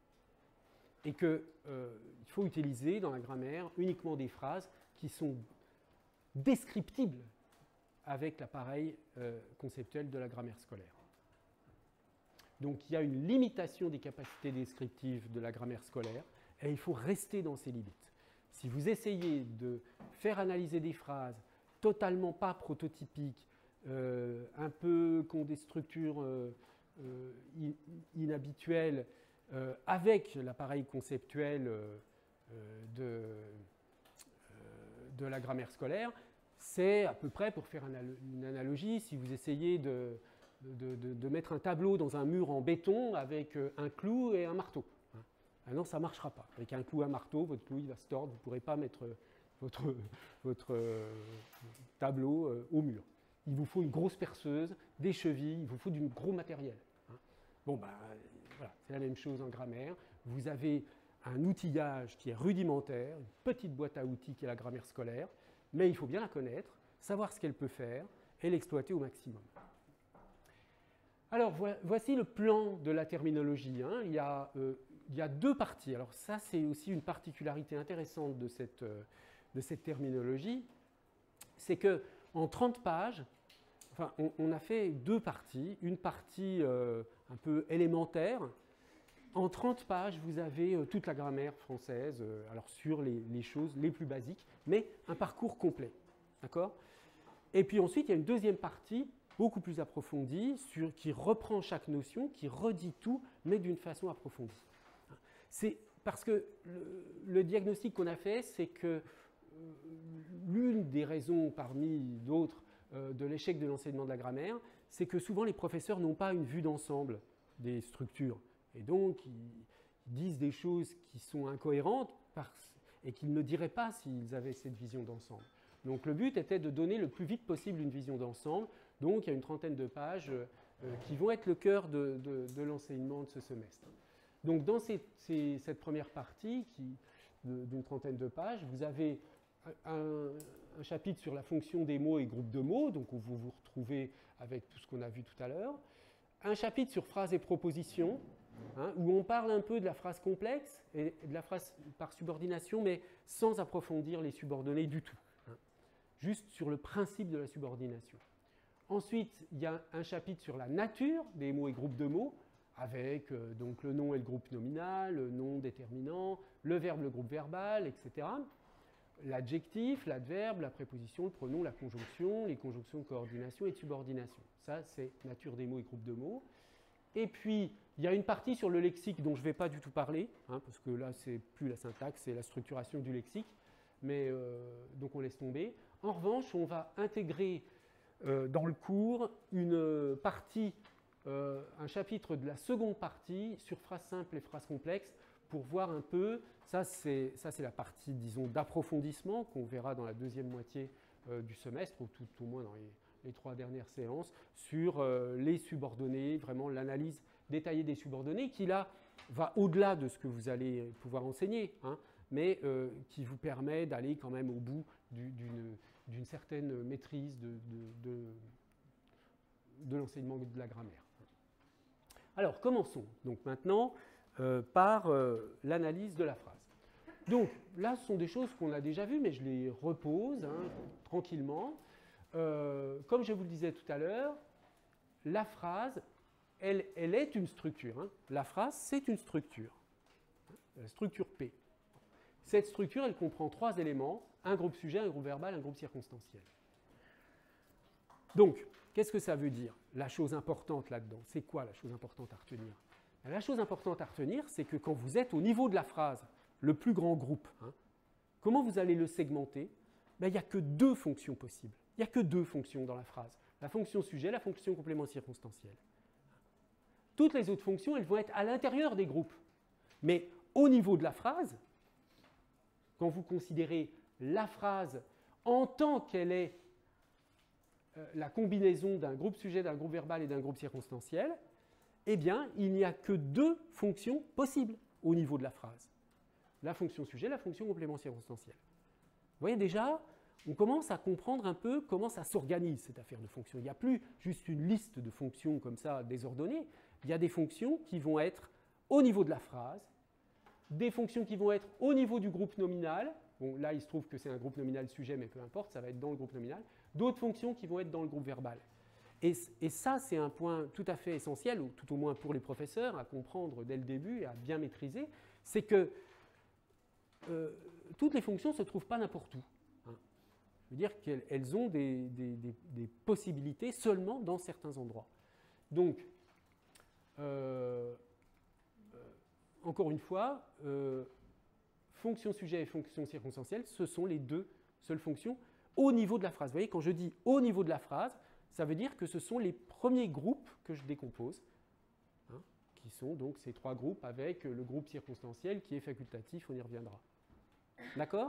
Speaker 1: et qu'il euh, faut utiliser dans la grammaire uniquement des phrases qui sont descriptibles avec l'appareil euh, conceptuel de la grammaire scolaire. Donc il y a une limitation des capacités descriptives de la grammaire scolaire, et il faut rester dans ces limites. Si vous essayez de faire analyser des phrases totalement pas prototypiques, euh, un peu qui ont des structures euh, euh, inhabituelles, euh, avec l'appareil conceptuel euh, de, euh, de la grammaire scolaire, c'est à peu près, pour faire une analogie, si vous essayez de, de, de, de mettre un tableau dans un mur en béton avec un clou et un marteau. Ah non, ça ne marchera pas. Avec un clou et un marteau, votre clou il va se tordre, vous ne pourrez pas mettre votre, votre euh, tableau euh, au mur. Il vous faut une grosse perceuse, des chevilles, il vous faut du gros matériel. Hein. Bon, ben, voilà, c'est la même chose en grammaire. Vous avez un outillage qui est rudimentaire, une petite boîte à outils qui est la grammaire scolaire, mais il faut bien la connaître, savoir ce qu'elle peut faire et l'exploiter au maximum. Alors, voici le plan de la terminologie. Hein. Il, y a, euh, il y a deux parties. Alors ça, c'est aussi une particularité intéressante de cette, euh, de cette terminologie. C'est qu'en trente pages, enfin, on, on a fait deux parties. Une partie euh, un peu élémentaire. En trente pages, vous avez euh, toute la grammaire française, euh, alors sur les, les choses les plus basiques, mais un parcours complet. D'accord ? Et puis ensuite, il y a une deuxième partie, beaucoup plus approfondie, sur, qui reprend chaque notion, qui redit tout, mais d'une façon approfondie. C'est parce que le, le diagnostic qu'on a fait, c'est que euh, l'une des raisons parmi d'autres euh, de l'échec de l'enseignement de la grammaire, c'est que souvent les professeurs n'ont pas une vue d'ensemble des structures. Et donc, ils disent des choses qui sont incohérentes parce, et qu'ils ne diraient pas s'ils avaient cette vision d'ensemble. Donc le but était de donner le plus vite possible une vision d'ensemble. Donc il y a une trentaine de pages euh, qui vont être le cœur de, de, de l'enseignement de ce semestre. Donc dans ces, ces, cette première partie d'une trentaine de pages, vous avez un, un chapitre sur la fonction des mots et groupes de mots, donc où vous vous retrouvez avec tout ce qu'on a vu tout à l'heure. Un chapitre sur phrases et propositions, hein, où on parle un peu de la phrase complexe et de la phrase par subordination, mais sans approfondir les subordonnées du tout. Juste sur le principe de la subordination. Ensuite, il y a un chapitre sur la nature des mots et groupes de mots, avec euh, donc le nom et le groupe nominal, le nom déterminant, le verbe, le groupe verbal, et cetera. L'adjectif, l'adverbe, la préposition, le pronom, la conjonction, les conjonctions de coordination et de subordination. Ça, c'est nature des mots et groupes de mots. Et puis, il y a une partie sur le lexique dont je ne vais pas du tout parler, hein, parce que là, c'est plus la syntaxe, c'est la structuration du lexique. Mais euh, donc, on laisse tomber. En revanche, on va intégrer euh, dans le cours une partie, euh, un chapitre de la seconde partie sur phrases simples et phrases complexes pour voir un peu, ça c'est la partie, disons, d'approfondissement qu'on verra dans la deuxième moitié euh, du semestre, ou tout au moins dans les, les trois dernières séances, sur euh, les subordonnées, vraiment l'analyse détaillée des subordonnées, qui là va au-delà de ce que vous allez pouvoir enseigner, hein, mais euh, qui vous permet d'aller quand même au bout d'une certaine maîtrise de, de, de, de l'enseignement de la grammaire. Alors, commençons donc maintenant euh, par euh, l'analyse de la phrase. Donc, là, ce sont des choses qu'on a déjà vues, mais je les repose hein, tranquillement. Euh, comme je vous le disais tout à l'heure, la phrase, elle, elle est une structure. Hein. La phrase, c'est une structure. La structure P. Cette structure, elle comprend trois éléments, un groupe sujet, un groupe verbal, un groupe circonstanciel. Donc, qu'est-ce que ça veut dire? La chose importante là-dedans, c'est quoi la chose importante à retenir? La chose importante à retenir, c'est que quand vous êtes au niveau de la phrase, le plus grand groupe, hein, comment vous allez le segmenter? Ben, il n'y a que deux fonctions possibles. Il n'y a que deux fonctions dans la phrase. La fonction sujet, la fonction complément circonstanciel. Toutes les autres fonctions, elles vont être à l'intérieur des groupes. Mais au niveau de la phrase, quand vous considérez la phrase en tant qu'elle est euh, la combinaison d'un groupe sujet, d'un groupe verbal et d'un groupe circonstanciel, eh bien, il n'y a que deux fonctions possibles au niveau de la phrase. La fonction sujet, la fonction complément circonstanciel. Vous voyez déjà, on commence à comprendre un peu comment ça s'organise, cette affaire de fonctions. Il n'y a plus juste une liste de fonctions comme ça désordonnées. Il y a des fonctions qui vont être au niveau de la phrase, des fonctions qui vont être au niveau du groupe nominal. Bon, là, il se trouve que c'est un groupe nominal sujet, mais peu importe, ça va être dans le groupe nominal. D'autres fonctions qui vont être dans le groupe verbal. Et, et ça, c'est un point tout à fait essentiel, ou tout au moins pour les professeurs, à comprendre dès le début et à bien maîtriser, c'est que euh, toutes les fonctions ne se trouvent pas n'importe où. Hein. Je veux dire qu'elles ont des, des, des, des possibilités seulement dans certains endroits. Donc, euh, euh, encore une fois, euh, fonction sujet et fonction circonstancielle, ce sont les deux seules fonctions au niveau de la phrase. Vous voyez, quand je dis au niveau de la phrase, ça veut dire que ce sont les premiers groupes que je décompose, hein, qui sont donc ces trois groupes avec le groupe circonstanciel qui est facultatif, on y reviendra. D'accord?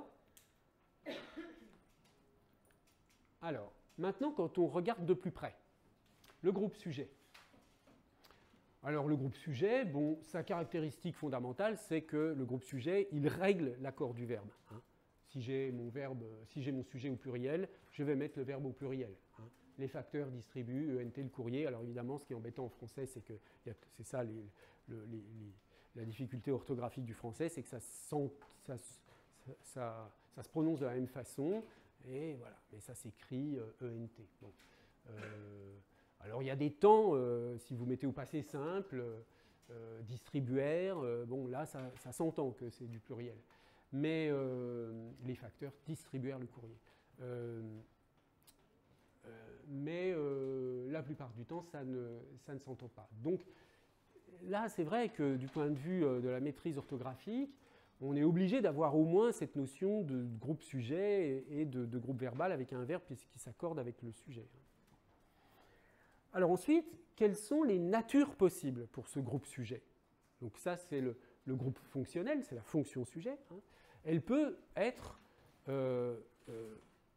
Speaker 1: Alors, maintenant, quand on regarde de plus près, le groupe sujet. Alors, le groupe sujet, bon, sa caractéristique fondamentale, c'est que le groupe sujet, il règle l'accord du verbe. Hein. Si j'ai mon verbe, si j'ai mon sujet au pluriel, je vais mettre le verbe au pluriel. Hein. Les facteurs distribuent, E N T, le courrier. Alors évidemment, ce qui est embêtant en français, c'est que c'est ça les, le, les, les, la difficulté orthographique du français, c'est que ça, sent, ça, ça, ça se prononce de la même façon, et voilà. Mais ça s'écrit E N T. Bon. Euh, alors il y a des temps, euh, si vous mettez au passé simple, euh, distribuaire, euh, bon là, ça, ça s'entend que c'est du pluriel. Mais euh, les facteurs distribuèrent le courrier. Euh, Euh, mais euh, la plupart du temps, ça ne, ça ne s'entend pas. Donc là, c'est vrai que du point de vue euh, de la maîtrise orthographique, on est obligé d'avoir au moins cette notion de groupe sujet et, et de, de groupe verbal avec un verbe qui s'accorde avec le sujet. Alors ensuite, quelles sont les natures possibles pour ce groupe sujet? Donc ça, c'est le, le groupe fonctionnel, c'est la fonction sujet. Hein. Elle peut être euh, euh,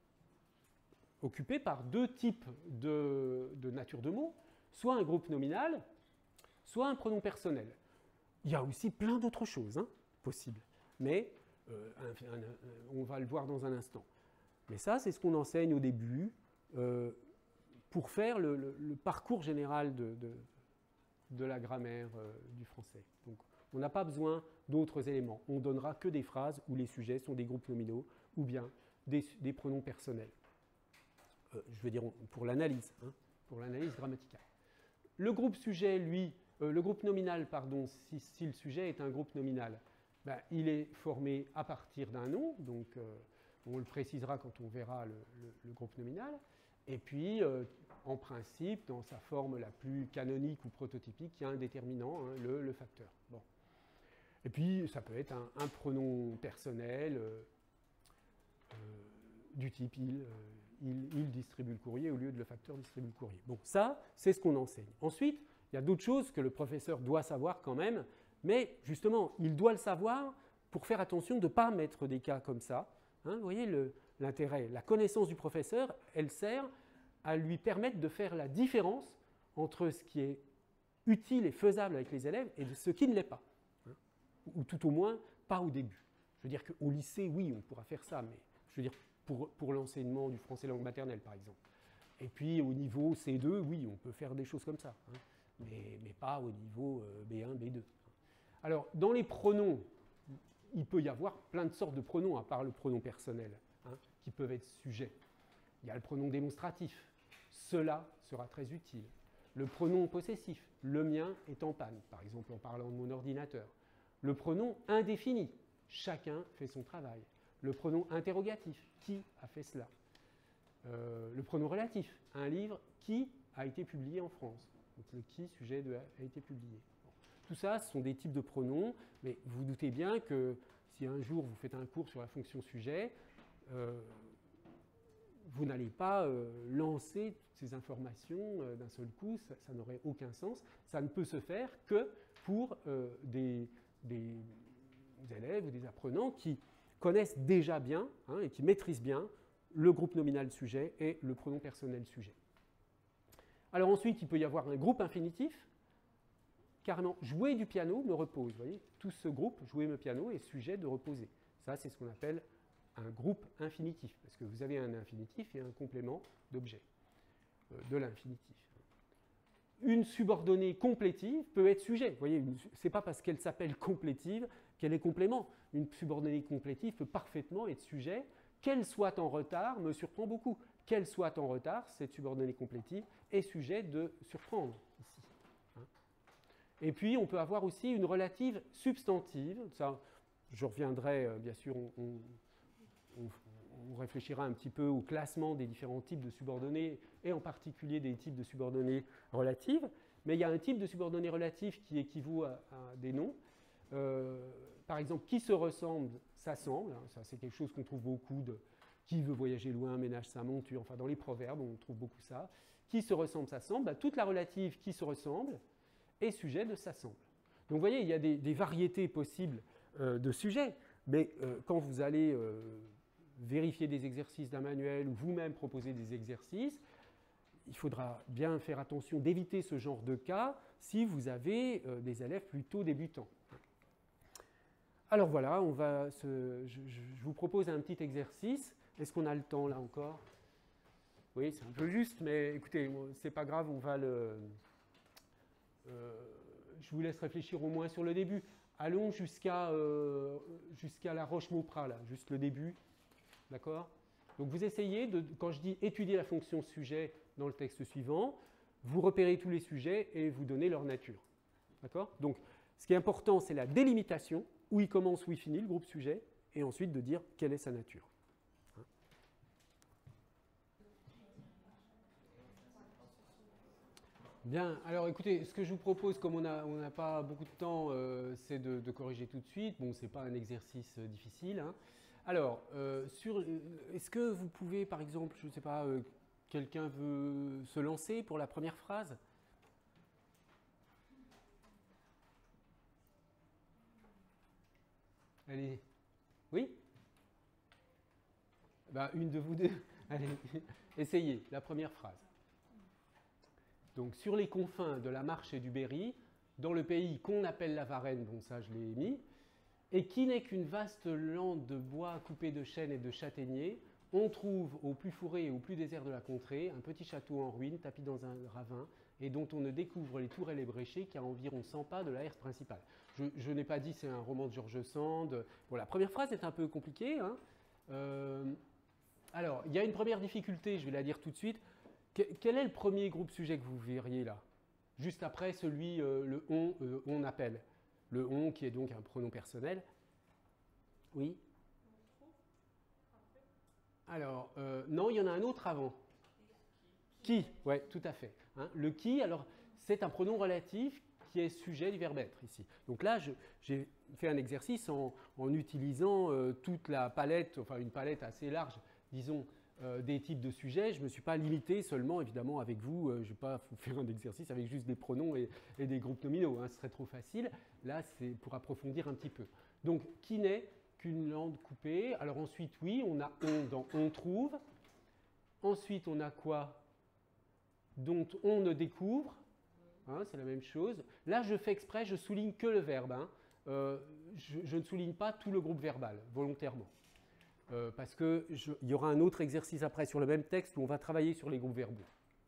Speaker 1: occupée par deux types de, de nature de mots, soit un groupe nominal, soit un pronom personnel. Il y a aussi plein d'autres choses hein, possibles, mais euh, un, un, un, on va le voir dans un instant. Mais ça, c'est ce qu'on enseigne au début euh, pour faire le, le, le parcours général de, de, de la grammaire euh, du français. Donc, on n'a pas besoin d'autres éléments. On ne donnera que des phrases où les sujets sont des groupes nominaux ou bien des, des pronoms personnels. Euh, je veux dire pour l'analyse, hein, pour l'analyse grammaticale. Le groupe sujet, lui, euh, le groupe nominal, pardon, si, si le sujet est un groupe nominal, ben, il est formé à partir d'un nom, donc euh, on le précisera quand on verra le, le, le groupe nominal. Et puis, euh, en principe, dans sa forme la plus canonique ou prototypique, il y a un déterminant, hein, le, le facteur. Bon. Et puis, ça peut être un, un pronom personnel euh, euh, du type il, euh, il, il distribue le courrier au lieu de le facteur distribue le courrier. Bon, ça, c'est ce qu'on enseigne. Ensuite, il y a d'autres choses que le professeur doit savoir quand même, mais justement, il doit le savoir pour faire attention de ne pas mettre des cas comme ça. Hein, vous voyez l'intérêt. La connaissance du professeur, elle sert à lui permettre de faire la différence entre ce qui est utile et faisable avec les élèves et de ce qui ne l'est pas. Hein, ou tout au moins, pas au début. Je veux dire qu'au lycée, oui, on pourra faire ça, mais je veux dire pour, pour l'enseignement du français langue maternelle, par exemple. Et puis au niveau C deux, oui, on peut faire des choses comme ça, hein, mais, mais pas au niveau B un, B deux. Alors, dans les pronoms, il peut y avoir plein de sortes de pronoms, à part le pronom personnel, hein, qui peuvent être sujets. Il y a le pronom démonstratif. Cela sera très utile. Le pronom possessif. Le mien est en panne, par exemple en parlant de mon ordinateur. Le pronom indéfini. Chacun fait son travail. Le pronom interrogatif. Qui a fait cela? euh, Le pronom relatif. Un livre qui a été publié en France. Donc le qui, sujet de a été publié. Tout ça, ce sont des types de pronoms, mais vous vous doutez bien que si un jour vous faites un cours sur la fonction sujet, euh, vous n'allez pas euh, lancer toutes ces informations euh, d'un seul coup, ça, ça n'aurait aucun sens. Ça ne peut se faire que pour euh, des, des élèves ou des apprenants qui connaissent déjà bien hein, et qui maîtrisent bien le groupe nominal sujet et le pronom personnel sujet. Alors ensuite, il peut y avoir un groupe infinitif. Carrément, jouer du piano me repose. Vous voyez, tout ce groupe, jouer le piano, est sujet de reposer. Ça, c'est ce qu'on appelle un groupe infinitif, parce que vous avez un infinitif et un complément d'objet euh, de l'infinitif. Une subordonnée complétive peut être sujet. Vous voyez, ce n'est pas parce qu'elle s'appelle complétive qu'elle est complément. Une subordonnée complétive peut parfaitement être sujet. Qu'elle soit en retard me surprend beaucoup. Qu'elle soit en retard, cette subordonnée complétive est sujet de surprendre ici. Et puis, on peut avoir aussi une relative substantive. Ça, je reviendrai, euh, bien sûr, on, on, on, on réfléchira un petit peu au classement des différents types de subordonnées, et en particulier des types de subordonnées relatives. Mais il y a un type de subordonnée relative qui équivaut à, à des noms. Euh, par exemple, qui se ressemble, s'assemble. Hein, ça, c'est quelque chose qu'on trouve beaucoup de qui veut voyager loin, ménage sa monture. Enfin, dans les proverbes, on trouve beaucoup ça. Qui se ressemble, s'assemble. Bah, toute la relative qui se ressemble est sujet de s'assemble. Donc vous voyez, il y a des, des variétés possibles euh, de sujets, mais euh, quand vous allez euh, vérifier des exercices d'un manuel ou vous-même proposer des exercices, il faudra bien faire attention d'éviter ce genre de cas si vous avez euh, des élèves plutôt débutants. Alors voilà, on va se, je, je vous propose un petit exercice. Est-ce qu'on a le temps là encore? Oui, c'est un peu juste, mais écoutez, c'est pas grave, on va le... Euh, je vous laisse réfléchir au moins sur le début. Allons jusqu'à euh, jusqu'à la Roche-Mauprat, là, juste le début. D'accord? Donc vous essayez, de, quand je dis étudier la fonction sujet dans le texte suivant, vous repérez tous les sujets et vous donnez leur nature. D'accord? Donc ce qui est important, c'est la délimitation, où il commence, où il finit, le groupe sujet, et ensuite de dire quelle est sa nature. Bien, alors écoutez, ce que je vous propose, comme on n'a on n'a pas beaucoup de temps, euh, c'est de, de corriger tout de suite. Bon, ce n'est pas un exercice euh, difficile. Hein. Alors, euh, sur, euh, est-ce que vous pouvez, par exemple, je ne sais pas, euh, quelqu'un veut se lancer pour la première phrase? Allez. Oui? Ben, une de vous deux. Allez, essayez, la première phrase. Donc, sur les confins de la Marche et du Berry, dans le pays qu'on appelle la Varenne, bon ça je l'ai mis, et qui n'est qu'une vaste lande de bois coupé de chênes et de châtaigniers, on trouve au plus fourré et au plus désert de la contrée un petit château en ruine tapi dans un ravin et dont on ne découvre les tours et les bréchets qu'à environ cent pas de la herse principale. Je, je n'ai pas dit c'est un roman de George Sand. Bon, la première phrase est un peu compliquée. Hein. Euh, alors, il y a une première difficulté, je vais la dire tout de suite. Que, quel est le premier groupe sujet que vous verriez là? Juste après celui, euh, le on, euh, on appelle. Le on qui est donc un pronom personnel. Oui? Alors, euh, non, il y en a un autre avant. Qui? Oui, tout à fait. Hein, le qui, alors, c'est un pronom relatif qui est sujet du verbe être ici. Donc là, j'ai fait un exercice en, en utilisant euh, toute la palette, enfin une palette assez large, disons, euh, des types de sujets. Je ne me suis pas limité seulement, évidemment, avec vous. Euh, je ne vais pas vous faire un exercice avec juste des pronoms et, et des groupes nominaux. Hein, ce serait trop facile. Là, c'est pour approfondir un petit peu. Donc, qui n'est qu'une lande coupée. Alors ensuite, oui, on a on dans on trouve. Ensuite, on a quoi? Dont on ne découvre. Hein, c'est la même chose. Là, je fais exprès, je souligne que le verbe. Hein. Euh, je, je ne souligne pas tout le groupe verbal, volontairement. Euh, parce qu'il y aura un autre exercice après sur le même texte où on va travailler sur les groupes verbaux.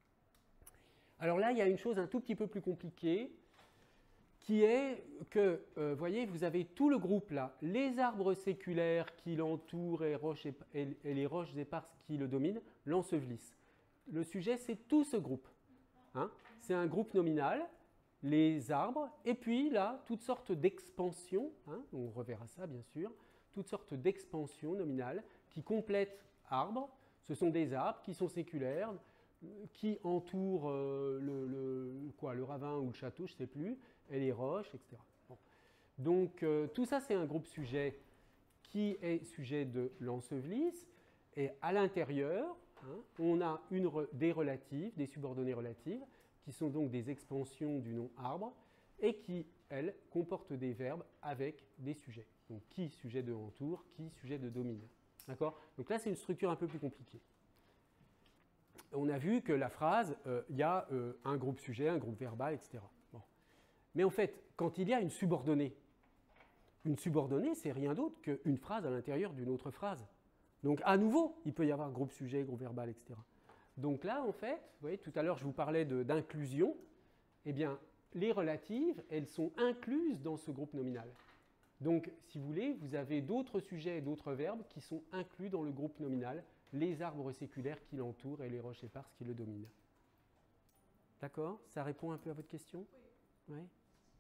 Speaker 1: Alors là, il y a une chose un tout petit peu plus compliquée, qui est que, vous euh, voyez, vous avez tout le groupe là, les arbres séculaires qui l'entourent et, et, et les roches éparses qui le dominent, l'ensevelissent. Le sujet, c'est tout ce groupe. Hein. C'est un groupe nominal, les arbres, et puis là, toutes sortes d'expansions, hein, on reverra ça bien sûr, toutes sortes d'expansions nominales qui complètent arbres. Ce sont des arbres qui sont séculaires, qui entourent euh, le, le, quoi, le ravin ou le château, je ne sais plus, et les roches, et cetera. Bon. Donc euh, tout ça, c'est un groupe sujet qui est sujet de l'ensevelisse, et à l'intérieur, hein, on a une, des relatives, des subordonnées relatives, qui sont donc des expansions du nom arbre, et qui, elles, comportent des verbes avec des sujets. Donc qui, sujet de entoure, qui, sujet de domine. D'accord? Donc là, c'est une structure un peu plus compliquée. On a vu que la phrase, il euh, y a euh, un groupe sujet, un groupe verbal, et cetera. Bon. Mais en fait, quand il y a une subordonnée, une subordonnée, c'est rien d'autre qu'une phrase à l'intérieur d'une autre phrase. Donc à nouveau, il peut y avoir groupe sujet, groupe verbal, et cetera. Donc là, en fait, vous voyez, tout à l'heure, je vous parlais d'inclusion. Eh bien, les relatives, elles sont incluses dans ce groupe nominal. Donc, si vous voulez, vous avez d'autres sujets et d'autres verbes qui sont inclus dans le groupe nominal, les arbres séculaires qui l'entourent et les roches éparses qui le dominent. D'accord? Ça répond un peu à votre question? Oui. Ouais.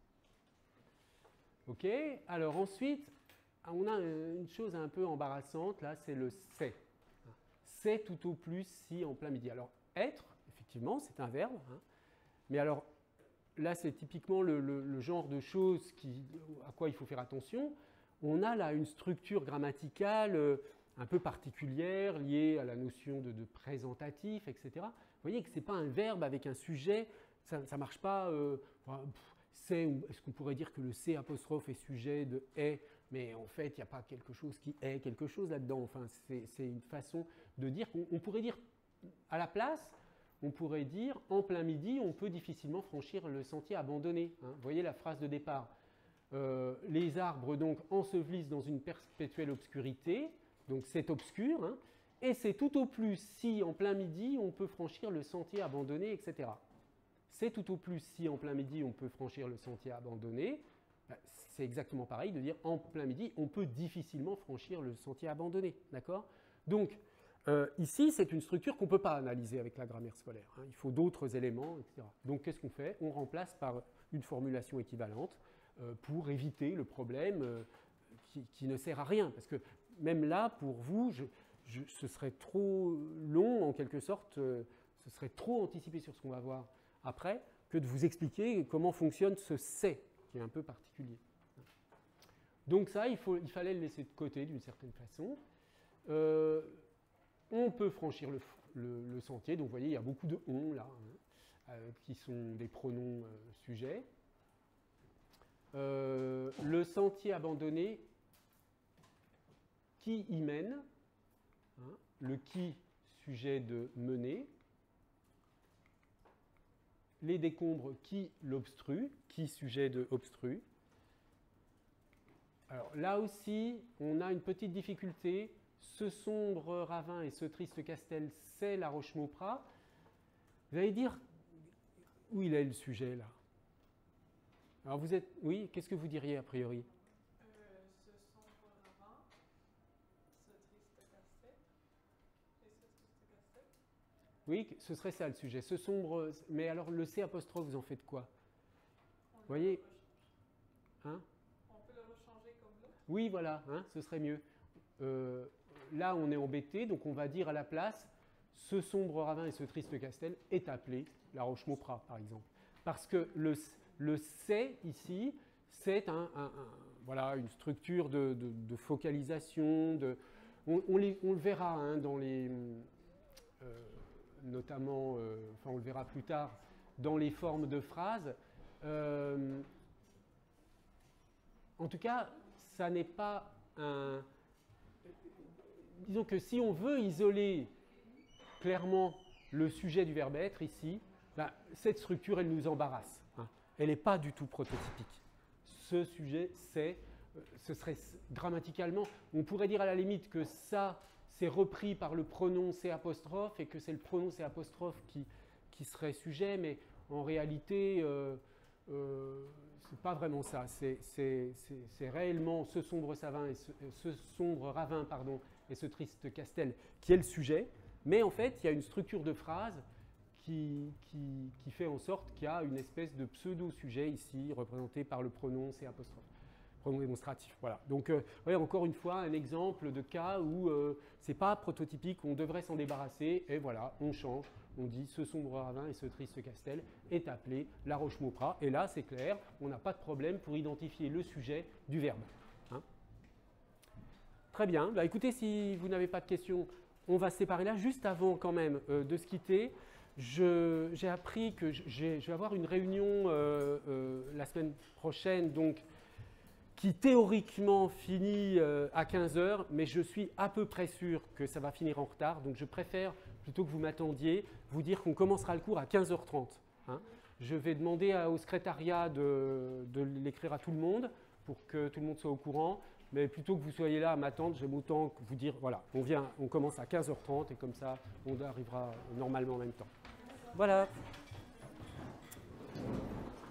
Speaker 1: Ok. Alors ensuite, on a une chose un peu embarrassante, là, c'est le « c'est ». C'est tout au plus si en plein midi. Alors, être, effectivement, c'est un verbe. Hein, mais alors, là, c'est typiquement le, le, le genre de choses qui, à quoi il faut faire attention. On a là une structure grammaticale euh, un peu particulière liée à la notion de, de présentatif, et cetera. Vous voyez que ce n'est pas un verbe avec un sujet, ça ne marche pas. Euh, c'est, est-ce qu'on pourrait dire que le C apostrophe est sujet de est, mais en fait, il n'y a pas quelque chose qui est quelque chose là-dedans. Enfin, c'est une façon de dire qu'on pourrait dire à la place, on pourrait dire en plein midi, on peut difficilement franchir le sentier abandonné. Hein. Vous voyez la phrase de départ. Euh, les arbres donc ensevelissent dans une perpétuelle obscurité, donc c'est obscur, hein, et c'est tout au plus si en plein midi on peut franchir le sentier abandonné, et cetera. C'est tout au plus si en plein midi on peut franchir le sentier abandonné. C'est exactement pareil de dire en plein midi on peut difficilement franchir le sentier abandonné. D'accord? Donc euh, ici c'est une structure qu'on ne peut pas analyser avec la grammaire scolaire. Hein. Il faut d'autres éléments, et cetera. Donc qu'est-ce qu'on fait? On remplace par une formulation équivalente euh, pour éviter le problème euh, qui, qui ne sert à rien. Parce que même là, pour vous, je, je, ce serait trop long en quelque sorte, euh, ce serait trop anticipé sur ce qu'on va voir après, que de vous expliquer comment fonctionne ce « c'est » qui est un peu particulier. Donc ça, il, faut, il fallait le laisser de côté d'une certaine façon. Euh, on peut franchir le, le, le sentier. Donc vous voyez, il y a beaucoup de on là, hein, euh, qui sont des pronoms euh, sujets. Euh, le sentier abandonné, qui y mène, hein, le qui, sujet de mener. Les décombres, qui l'obstrue, qui, sujet de obstrue. Alors là aussi, on a une petite difficulté. Ce sombre ravin et ce triste castel, c'est la Roche-Mauprat. Vous allez dire, où il est le sujet là? Alors vous êtes, oui, qu'est-ce que vous diriez a priori?
Speaker 3: euh, Ce sombre ravin, ce triste castel, et ce triste castel.
Speaker 1: Oui, ce serait ça le sujet. Ce sombre, mais alors le C apostrophe, vous en faites quoi? Vous voyez, hein?
Speaker 3: On peut le rechanger comme l'autre.
Speaker 1: Oui, voilà, hein, ce serait mieux. Euh, là, on est embêté, donc on va dire à la place, ce sombre ravin et ce triste castel est appelé la Roche-Mauprat, par exemple. Parce que le, le c'est ici, c'est un, un, un, voilà, une structure de, de, de focalisation. De, on, on, les, on le verra hein, dans les, euh, notamment, euh, enfin on le verra plus tard, dans les formes de phrases. Euh, en tout cas, ça n'est pas un... Disons que si on veut isoler clairement le sujet du verbe être ici, ben, cette structure, elle nous embarrasse. Hein. Elle n'est pas du tout prototypique. Ce sujet, c'est, ce serait grammaticalement, on pourrait dire à la limite que ça, c'est repris par le pronom C apostrophe et que c'est le pronom C apostrophe qui, qui serait sujet, mais en réalité, euh, euh, c'est pas vraiment ça. C'est, c'est, c'est, c'est réellement ce sombre savin et ce, ce sombre ravin, pardon, et ce triste castel qui est le sujet. Mais en fait, il y a une structure de phrase qui, qui, qui fait en sorte qu'il y a une espèce de pseudo-sujet ici, représenté par le pronom C apostrophe, pronom démonstratif. Voilà. Donc, euh, ouais, encore une fois, un exemple de cas où euh, ce n'est pas prototypique, on devrait s'en débarrasser, et voilà, on change, on dit ce sombre ravin et ce triste castel est appelé la Roche-Mauprat, et là, c'est clair, on n'a pas de problème pour identifier le sujet du verbe. Hein. Très bien. Bah, écoutez, si vous n'avez pas de questions, on va se séparer là. Juste avant quand même euh, de se quitter, je, j'ai appris que j'ai, je vais avoir une réunion euh, euh, la semaine prochaine, donc, qui théoriquement finit euh, à quinze heures, mais je suis à peu près sûr que ça va finir en retard. Donc je préfère, plutôt que vous m'attendiez, vous dire qu'on commencera le cours à quinze heures trente. Hein. Je vais demander à, au secrétariat de, de l'écrire à tout le monde pour que tout le monde soit au courant. Mais plutôt que vous soyez là à m'attendre, j'aime autant vous dire, voilà, on, vient, on commence à quinze heures trente et comme ça, on arrivera normalement en même temps. Voilà.